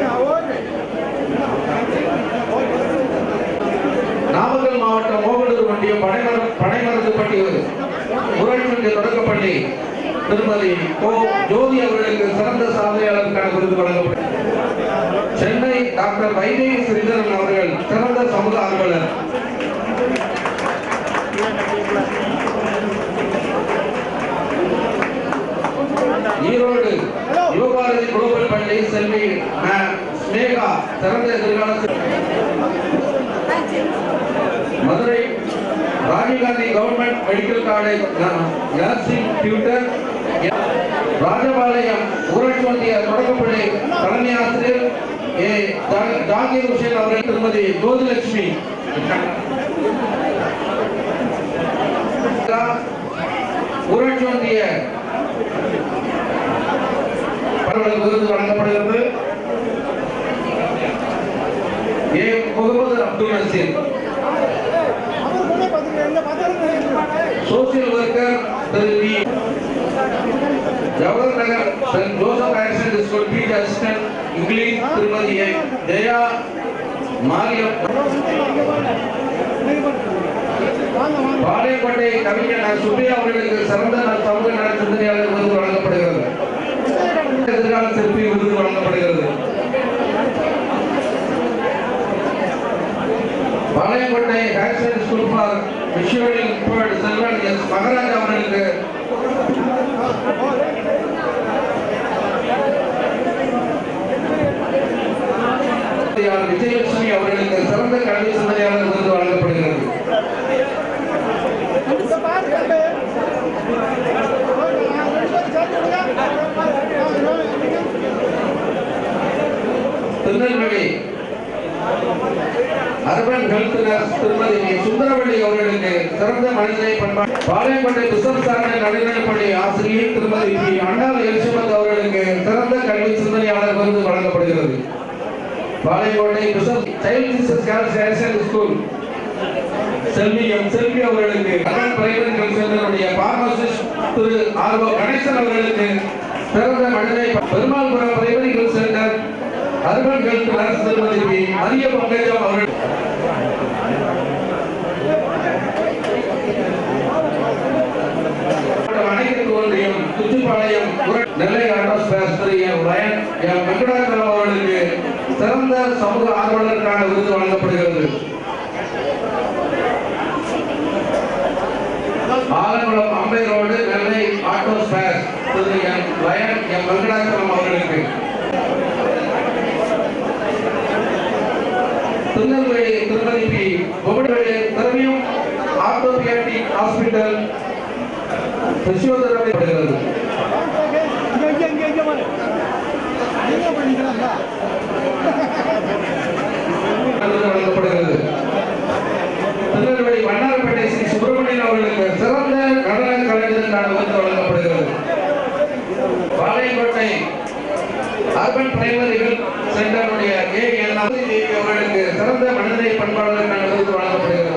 நாமக்கல் மாவட்டம் மோகனூர் ஒன்றிய பனைமர பனைமருந்துப்பட்டி ஊராட்சி தொடக்கப்பள்ளி திருமதி கோ ஜோதி அவர்களுக்கு சிறந்த சாதனையாளருக்கான விருது வழங்கப்பட்டது. சென்னை டாக்டர் வைதேகி ஸ்ரீதரன் அவர்கள் சிறந்த சமூக ஆர்வலர். ஈரோடு யுவபாரதி குளோபல் பள்ளி செல்வி ஸ்னேகா சிறந்த எதிர்காலத்தில். Madurai Rajiv Gandhi government medical college nursing tutor. Rajapalayam ஊராட்சி ஒன்றிய தொடக்கப்பள்ளி தலைமை ஆசிரியர் ஏ ஜாகீர் ஹுசேன் அவர்கள் திருமதி ஜோதிலட்சுமி. ஊராட்சி ஒன்றிய விருது வழங்கப்படுகிறது. A Mohammed Abdul Nasir. Social worker Thiru V Jawahar Nagar saint Joseph higher secondary school PT assistant English Thirumathi Jaya மாரியம். Palayamkottai கவிஞர் சுப்பையா அவர்களுக்கு சிறந்த சமூக நல சிந்தனையாளர் விருது வழங்கப்படுகிறது. எதிர்கால சிற்பி விருது வழங்கப்படுகிறது. Palayamkottai higher secondary school for visually impaired Selvan S Maharaj அவர்களுக்கு விஜயலட்சுமி அவர்களுக்கு சிறந்த கல்வி சிந்தனையாளர் விருது வழங்கப்படுகிறது. திருநெல்வேலி அர்பன் ஹெல்த் நர்ஸ் திருமதி சுந்தரவள்ளி அவர்களுக்கு சிறந்த மனிதனை பண்பாடு. பாளையங்கோட்டை பிசப் சார்ந்த நடுநிலைப்பள்ளி ஆசிரியர் திருமதி பி அண்ணால் எலிசபெத் அவர்களுக்கு சிறந்த கல்வி சிந்தனையாளர் விருது வழங்கப்படுகிறது. Palayamkottai bishop child Jesus girls higher secondary school Selvi M Selvi அவர்களுக்கு அர்பன் பிரைவேட் ஹெல்த் சென்டருடைய pharmacist Thiru R O Ganesan அவர்களுக்கு சிறந்த மனிதனை. Perumalpuram private health centre urban health nurse Thirumathi P Mariya Pankajam அவர்கள். அனைத்து ஒன்றியம் Thuchipalayam Nellai Autospace Thiru M Rayan M Venkatachalam அவர்களுக்கு சிறந்த சமூக ஆர்வலருக்கான விருது வழங்கப்படுகிறது. Alangulam Ambai road Nellai Autospace Thiru M Rayan M Venkatachalam அவர்களுக்கு. திருநெல்வேலி திருமதி பி பொம்மடிவேலு திரவியம் ஆர்த்தோபியாட்டிக் ஹாஸ்பிட்டல் பிசியோதெரபி படுகிறது. வழங்கப்படுகிறது. திருநெல்வேலி வண்ணாரப்பேட்டை ஸ்ரீ சுப்பிரமணியன் அவர்களுக்கு சிறந்த நடன கலைஞருக்கான விருது வழங்கப்படுகிறது. பாளையங்கோட்டை அர்பன் பிரைமரி ஹெல்த் சென்டருடைய ஏ என் தேவி அவர்களுக்கு சிறந்த மனிதனை பண்பாளருக்கான விருது வழங்கப்படுகிறது.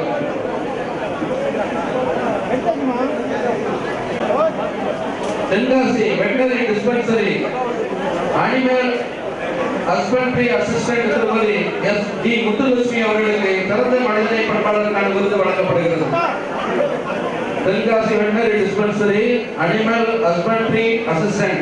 Tenkasi veterinary dispensary animal husbandry assistant Thirumathi S T Muthulakshmi அவர்களுக்கு சிறந்த மனிதனை பண்பாளருக்கான விருது வழங்கப்படுகிறது. Tenkasi veterinary dispensary animal husbandry assistant.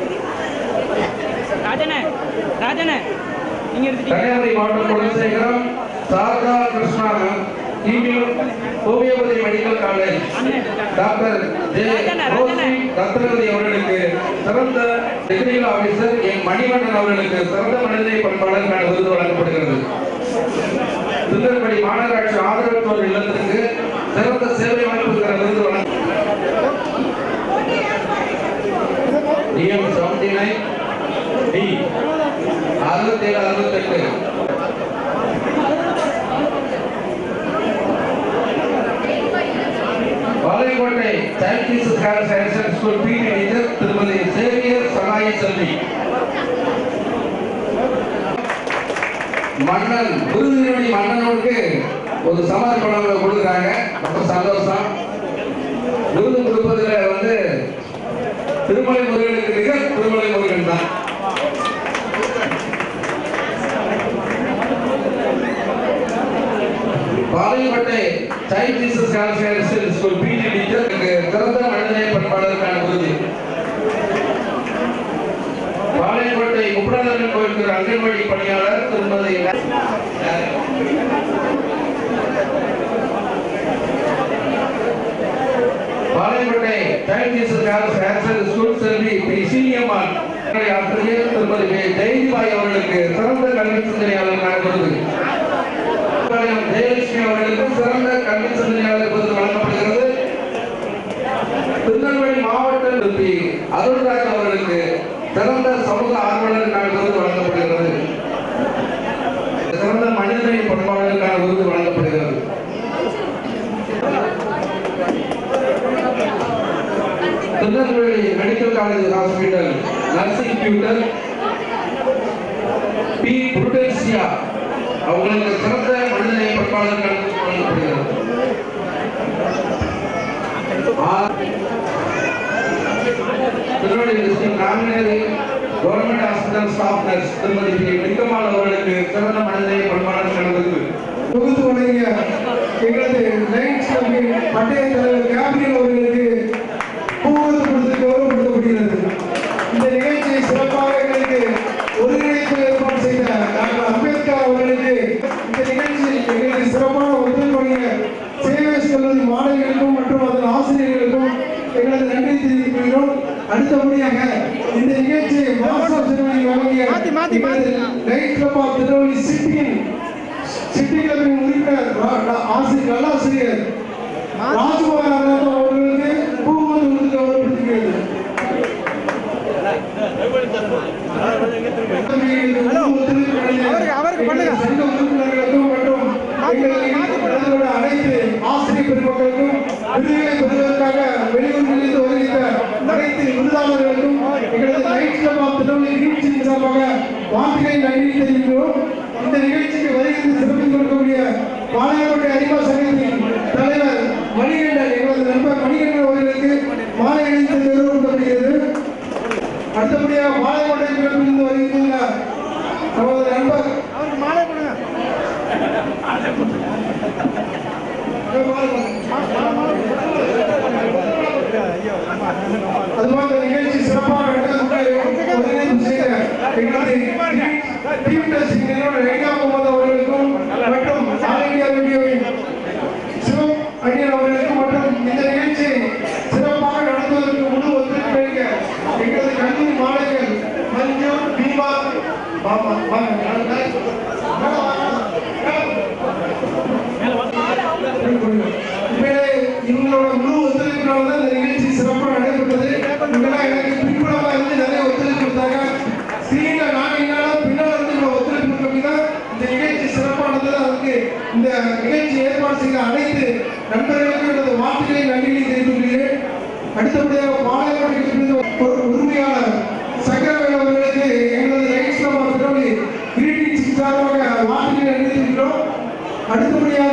Kanniyakumari மாவட்டம் Kulasekaram Sarada Krishna homeopathy medical college doctor J Rosy Rathnavathi அவர்களுக்கு சிறந்த டெக்னிக்கல் ஆபீசர் என் மணிவண்ணன் அவர்களுக்கு சிறந்த மனிதனை பண்பாளருக்கான விருது வழங்கப்படுகிறது. திருநெல்வேலி மாநகராட்சி ஆதரவற்றோர் இல்லத்திற்கு சிறந்த சேவை வாய்ப்புகிற விருது வழங்க. டிஎம் செவன்டி நைன் டி அறுபத்தி ஏழு அறுபத்தி எட்டு Palayamkottai child Jesus girls higher secondary school P teacher Thirumathi Xavier Sahaya Selvi. மன்னன் விருதுநெல்வேலி மன்னனுக்கு ஒரு சமர்ப்பணங்களை கொடுக்குறாங்க. ரொம்ப சந்தோஷம். விருது கொடுப்பதுல வந்து திருமலை முருகனுக்கு நிகர் திருமலை முருகன் தான். Palayamkottai child Jesus convent school PT டீச்சருக்கு சிறந்த மனிதநேய பண்பாளருக்கான விருது. பாளையங்கோட்டை குப்பநாதன் கோயில் திரு அங்கன்வாடி பணியாளர் Thirumathi Palayamkottai child Jesus convent school Selvi P Seeniammal ஆசிரியர் திருமதி ஜெயந்திபாய் அவர்களுக்கு சிறந்த கல்வி சிந்தனையாளருக்கான விருது. ஜெயலட்சுமி அவர்களுக்கு சிறந்த கல்வி சிந்தனையாளர் விருது வழங்கப்படுகிறது. திருநெல்வேலி மாவட்ட எம்பி அருள்ராஜ் அவர்களுக்கு சிறந்த சமூக ஆர்வலருக்கான விருது வழங்கப்படுகிறது. சிறந்த மனிதநேய பண்பாளருக்கான விருது வழங்கப்படுகிறது. Tirunelveli medical college hospital nursing tutor P புருடேசியா அவங்களுக்கு சிறந்த மனிதநேய பண்பாளர்கள் வழங்கப்படுகிறது. திருநெல்வேலி டிஸ்ட்ரிக்ட் நாமினரி government hospital staff nurse Thirumathi P Lingammal அவர்களுக்கு சிறந்த மனிதநேய பண்பாளருக்கான விருது. தொகுத்து வழங்கிய எங்களது லைன்ஸ் கம்பெனி பட்டய தலைவர் கேப்ரியல் அவர்களுக்கு பூங்கொத்து கொடுத்து கௌரவப்படுத்தப்படுகிறது. இந்த நிகழ்ச்சியை சிறப்பாக எங்களுக்கு ஒருங்கிணைப்பு ஏற்பாடு செய்த டாக்டர் அம்பேத்கர் அவர்களுக்கு இந்த நிகழ்ச்சியில் எங்களுக்கு சிறப்பான ஒத்துழைப்பு வழங்கிய சேவேஸ் கல்லூரி மாணவிகளுக்கும் மற்றும் அதன் ஆசிரியர்களுக்கும் எங்களது நன்றி தெரிவிக்கிறோம். அடுத்தபடியாக இந்த நிகழ்ச்சியை மாஸ்டர் செரமனி வழங்கிய எங்களது லைட் கிளப் ஆஃப் திருநெல்வேலி சிட்டியின் சிட்டி கிளப்பின் உறுப்பினர் ஆசிரியர் நல்லாசிரியர் ராஜ்குமார் அவர்களுக்கு பூங்கொத்து கொடுத்து கௌரவப்படுத்துகிறது. உறுப்பினர்களுக்கும் மற்றும் அனைத்து ஆசிரியர் பெருமக்களுக்கும் விருதுகளை பெறுவதற்காக வெளியூர்களிலிருந்து வருகின்ற அனைத்து விருதாளர்களுக்கும் எங்களது லைட் கிளப் ஆஃப் திருநெல்வேலி நிகழ்ச்சியின் சார்பாக வாழ்த்துக்களை நன்றி தெரிவிக்கிறோம். இந்த நிகழ்ச்சிக்கு வருகிறது சிறப்பித்துக் கொடுக்கக்கூடிய பாளையங்கோட்டை அறிவா சங்கத்தின் தலைவர் மணிகண்டன் எங்களது நண்பர் மணிகண்டன் அவர்களுக்கு மாலை அணிந்து நிறுவனப்படுகிறது. அடுத்தபடியாக பாளையங்கோட்டை கிளப்பிலிருந்து வருகின்ற நமது நண்பர் அதுபோல நிகழ்ச்சி சிறப்பாக அவர்களுக்கும் மற்றும் ஆல் இந்தியா ரேடியோவின் சிவம் அணியர் அவர்களுக்கும் மற்றும் இந்த நிகழ்ச்சியை சிறப்பாக நடத்துவதற்கு முழு ஒத்துழைப்பு அளிக்க எங்களது கல்லூரி மாணவர்கள் மஞ்சு பீமா இவங்களோட முழு ஒத்துழைப்பினால தான் இந்த நிகழ்ச்சி சிறப்பாக நடைபெற்றது. இவங்கெல்லாம் எனக்கு பின்புலமா இருந்து நிறைய ஒத்துழைப்பு கொடுத்தாங்க. ஸ்கிரீன்ல நான் என்னாலும் பின்னால் இருந்து இவ்வளவு ஒத்துழைப்பு கொடுத்தா இந்த நிகழ்ச்சி சிறப்பானது. அதுக்கு இந்த நிகழ்ச்சி ஏற்பாடு செய்த அனைத்து நண்பர்களுக்கும் எனது வாழ்த்துக்களை நன்றிகளை தெரிவித்துக் கொள்கிறேன். அடுத்தபடியாக பாளையங்கோட்டை உரிமையாளர் சங்கரவேல் அவர்களுக்கு எங்களது lions club of Tirunelveli greetings சார்பாக வாழ்த்துக்களை நன்றி தெரிவிக்கிறோம். அடுத்தபடியாக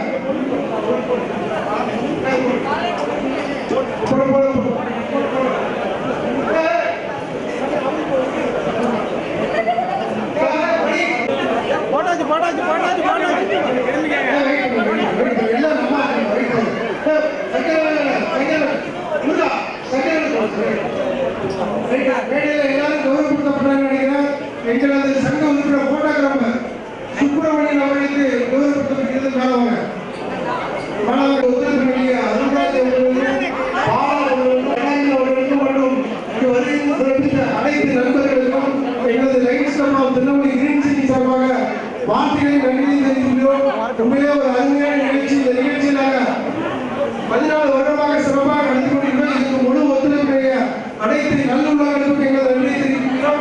எல்லாரும் கௌரவப்படுத்தப்பட்டாங்க நினைக்கிறேன். எங்களது சங்க உறுப்பினர் போட்டோகிராஃபர் சுப்பிரமணியன் அவர்களுக்கு கௌரவப்படுத்தப்படுகிறது. மேலவங்க மாணவர்கள் ஒத்துழைப்பு நல்கிய அருள்ராஜ் அவர்களுக்கும் பாலா அவர்களுக்கும் அவர்களுக்கும் மற்றும் இங்கு வருகை சிறப்பித்த அனைத்து நண்பர்களுக்கும் எங்களது lions club of Tirunelveli green city சார்பாக வாழ்த்துக்களை நன்றி தெரிவிக்கிறோம். உண்மையிலே ஒரு அருமையான நிகழ்ச்சி. இந்த நிகழ்ச்சியில் பதினாலு வருடமாக சிறப்பாக நடத்தி கொண்டிருக்கிறோம். இதுக்கு முழு ஒத்துழைப்பு அனைத்து நல்லுள்ளவர்களுக்கும் எங்களது நன்றி தெரிவிக்கிறோம்.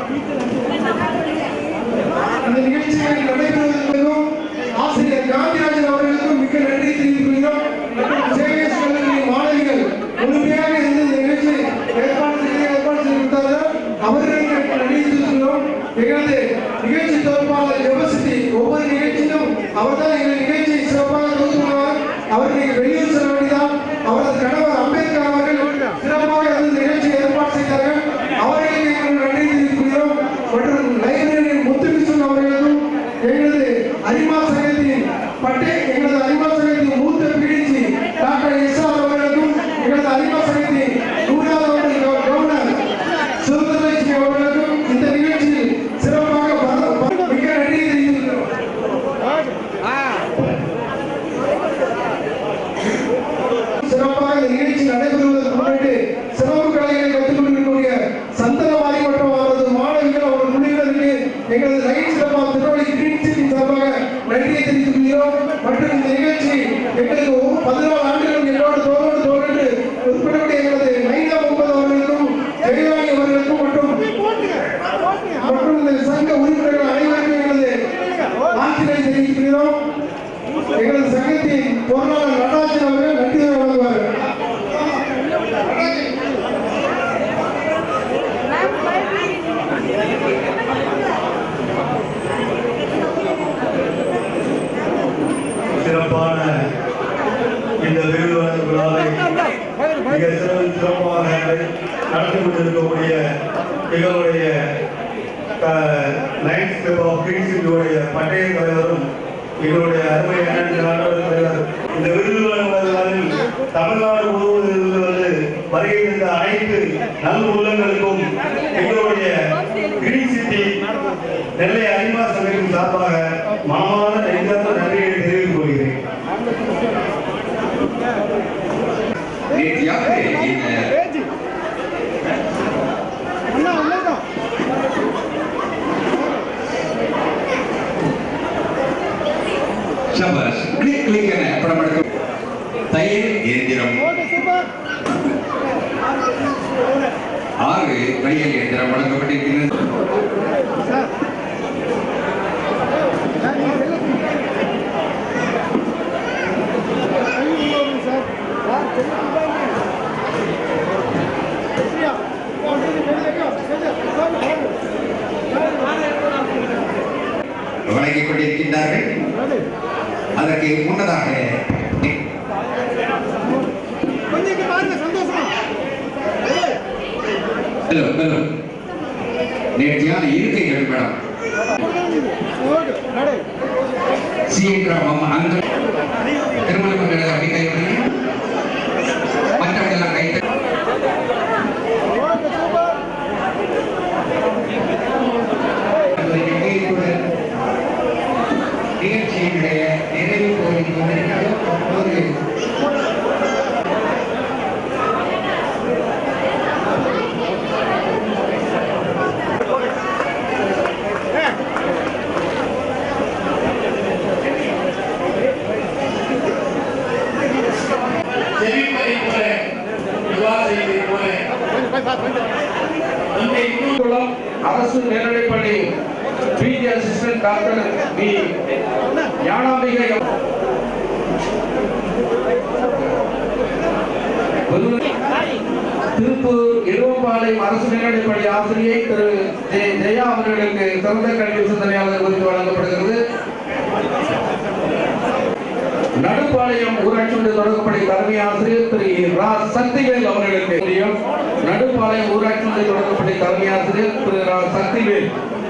இந்த நிகழ்ச்சிகளை நடைபெறுவதற்கும் ஆசிரியர் காந்திராஜன் அவர்களுக்கும் மிக்க நன்றி தெரிவிக்கிறோம். மற்றும் சேவேஸ் கல்லூரி மாணவிகள் முழுமையாக இருந்து இந்த நிகழ்ச்சி ஏற்பாடு செய்ய ஏற்பாடு செய்திருந்தார்கள். அவர்களுக்கு நன்றி தெரிவிக்கிறோம். எங்களது நிகழ்ச்சி தொகுப்பாளர் யுவசிட்டி ஒவ்வொரு நிகழ்ச்சியிலும் அவர்தான் எங்கள் நிகழ்ச்சியை சிறப்பாக தொகுத்துள்ளார். அவருக்கு வெளியூர் செல்ல வேண்டியதான். அவரது கணவர் அம்பேத்கர் அவர்கள் சிறப்பாக இருந்து நிகழ்ச்சி ஏற்பாடு செய்தார்கள். அவர்களுக்கு எங்கள் நன்றி தெரிவிக்கிறோம். மற்றும் லைப்ரரி முத்துகிருஷ்ணன் அவர்களுக்கும் எங்களது அரிமா சங்கத்தின் பட்டே எங்களது அந்த நிகழ்ச்சி நடைபெறுவதற்கு முன்னிட்டு சிறப்பு கலைகளை கற்றுக் கொண்டிருக்கக்கூடிய சந்தனமாரி மற்றும் அவரது மாணவிகள் அவரது குழுவினருக்கு எங்களது லைட் சிறப்பாக திருவள்ளி கிரீன் சிட்டி சார்பாக நன்றியை தெரிவித்துக் கொள்கிறோம். மற்றும் இந்த நிகழ்ச்சி எங்களுக்கு பதினாலு ஆண்டுகள் என்னோடு தோழோடு தோழன்று உட்படக்கூடிய எங்களது நைனா முகமது அவர்களுக்கும் ஜெயவாணி அவர்களுக்கும் மற்றும் மற்றும் இந்த சங்க உறுப்பினர்கள் அனைவருக்கும் எங்களது ஆட்சிகளை தெரிவிக்கிறோம். எங்களது சங்கத்தின் பொருளாளர் நடராஜன் அவர்கள் நன்றி வழங்குவார். சிறப்பான இந்த விருது வழங்கும் விழாவை மிக சிறப்பாக நடத்தி கொண்டிருக்கக்கூடிய எங்களுடைய லைன்ஸ் கிளப் ஆஃப் கிங்ஸினுடைய பட்டய தலைவரும் எங்களுடைய அருமை தலைவர் இந்த விருது வழங்குவதில் தமிழ்நாடு முழுவதும் இருந்து வருகை இருந்த அனைத்து நல் உள்ளங்களுக்கும் எங்களுடைய கிரீன் சிட்டி நெல்லை அனிமா சங்கத்தின் சார்பாக மனமான நெஞ்சார்ந்த நன்றியை தெரிவித்துக் கொள்கிறேன். கிளிக் கிளிக் என படமெடுக்கும் தையல் இயந்திரம் ஆறு தையல் இயந்திரம் வழங்கப்பட்டிருக்கிறது. வழங்கிக் கொண்டிருக்கின்றார்கள். அதற்கு முன்னதாக நேர்த்தியான இருக்கைகள் மேடம் சீக்கிரம் அந்த திருமண அப்படி கை மற்றவர்களெல்லாம் கை நிகழ்ச்சியினுடைய நிறைவு கோரிக்கை கொண்டிருக்கிறது. அரசு மேல்நிலைப்பள்ளி PG assistant doctor P Gnanambigai Tiruppur Iduvampalayam அரசு மேல்நிலைப்பள்ளி ஆசிரியை திரு ஜெயா அவர்களுக்கு சிறந்த கல்வி சிந்தனையாளர் விருது வழங்கப்படுகிறது. நடுப்பாளையம் ஊராட்சி ஒன்றிய தொடக்கப்பள்ளி தலைமை ஆசிரியர் திரு ரா சக்திவேல் அவர்களுக்கு நடுப்பாளையம் ஊராட்சி ஒன்றிய தொடக்கப்பள்ளி தலைமை ஆசிரியர் திரு ரா சக்திவேல்.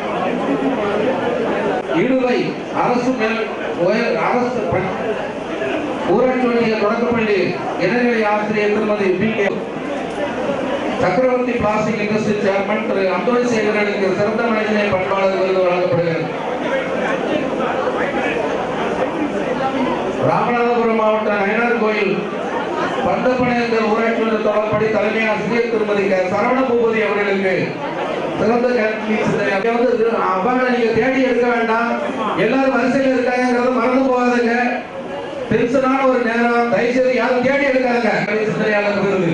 இடுவை அரசு மேல் அரசு ஊராட்சி ஒன்றிய தொடக்கப்பள்ளி இடைநிலை ஆசிரியர் Thirumathi P K Chakravarthy plastic industry chairman Thiru Anthony சேகரனுக்கு சிறந்த மனிதநேய பண்பாளர் விருது வழங்கப்படுகிறது. ராமநாதபுரம் மாவட்ட நயனார் கோயில் பந்தப்பனையங்கள் ஊராட்சி ஒன்றிய தொடர்படி தலைமை ஆசிரியர் திருமதி சரவண பூபதி அவர்களுக்கு சிறந்த கல்வி சிந்தனை. அவங்களை நீங்க தேடி எடுக்க வேண்டாம், எல்லாரும் வரிசையில் இருக்காங்கிறத மறந்து போகாதுங்க. டென்ஷனான ஒரு நேரம், தயவுசெய்து யாரும் தேடி எடுக்காதுங்க. கல்வி சிந்தனையாளர் விருது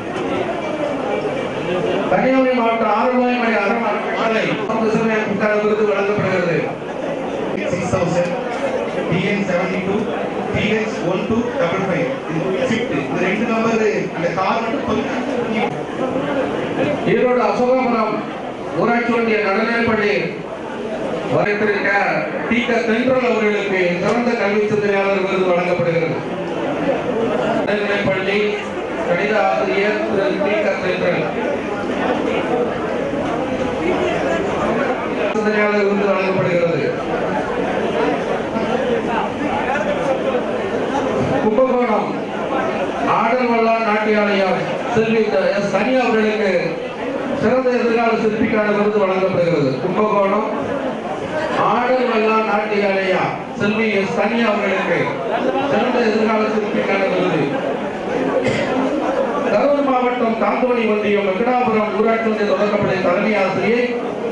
கன்னியாகுமரி மாவட்டம் ஆறுபாய்மலை அறமாலை விருது வழங்கப்படுகிறது. ஈரோடு அசோகபுரம் ஊராட்சி ஒன்றிய நடுநிலைப்பள்ளி வரைத்திருக்க டி க தென்றல் அவர்களுக்கு சிறந்த கல்வி சிந்தனையாளர் விருது வழங்கப்படுகிறது. நடுநிலைப்பள்ளி கணித ஆசிரியர் திரு டி க தென்றல் சிந்தனையாளர் விருது வழங்கப்படுகிறது. கும்பகோணம் ஆடல் வல்லா நாட்டியாலயம் செல்வி எஸ் சனி அவர்களுக்கு சிறந்த எதிர்கால சிற்பிக்கான விருது வழங்கப்படுகிறது. கும்பகோணம் ஆடல் வல்லா நாட்டியாலயா செல்வி எஸ் சனி அவர்களுக்கு சிறந்த எதிர்கால சிற்பிக்கான விருது தாக்குமணி ஒன்றியம் வெங்கடாபுரம் ஊராட்சி ஒன்றிய தொடக்கப்பள்ளி தலைமை ஆசிரியை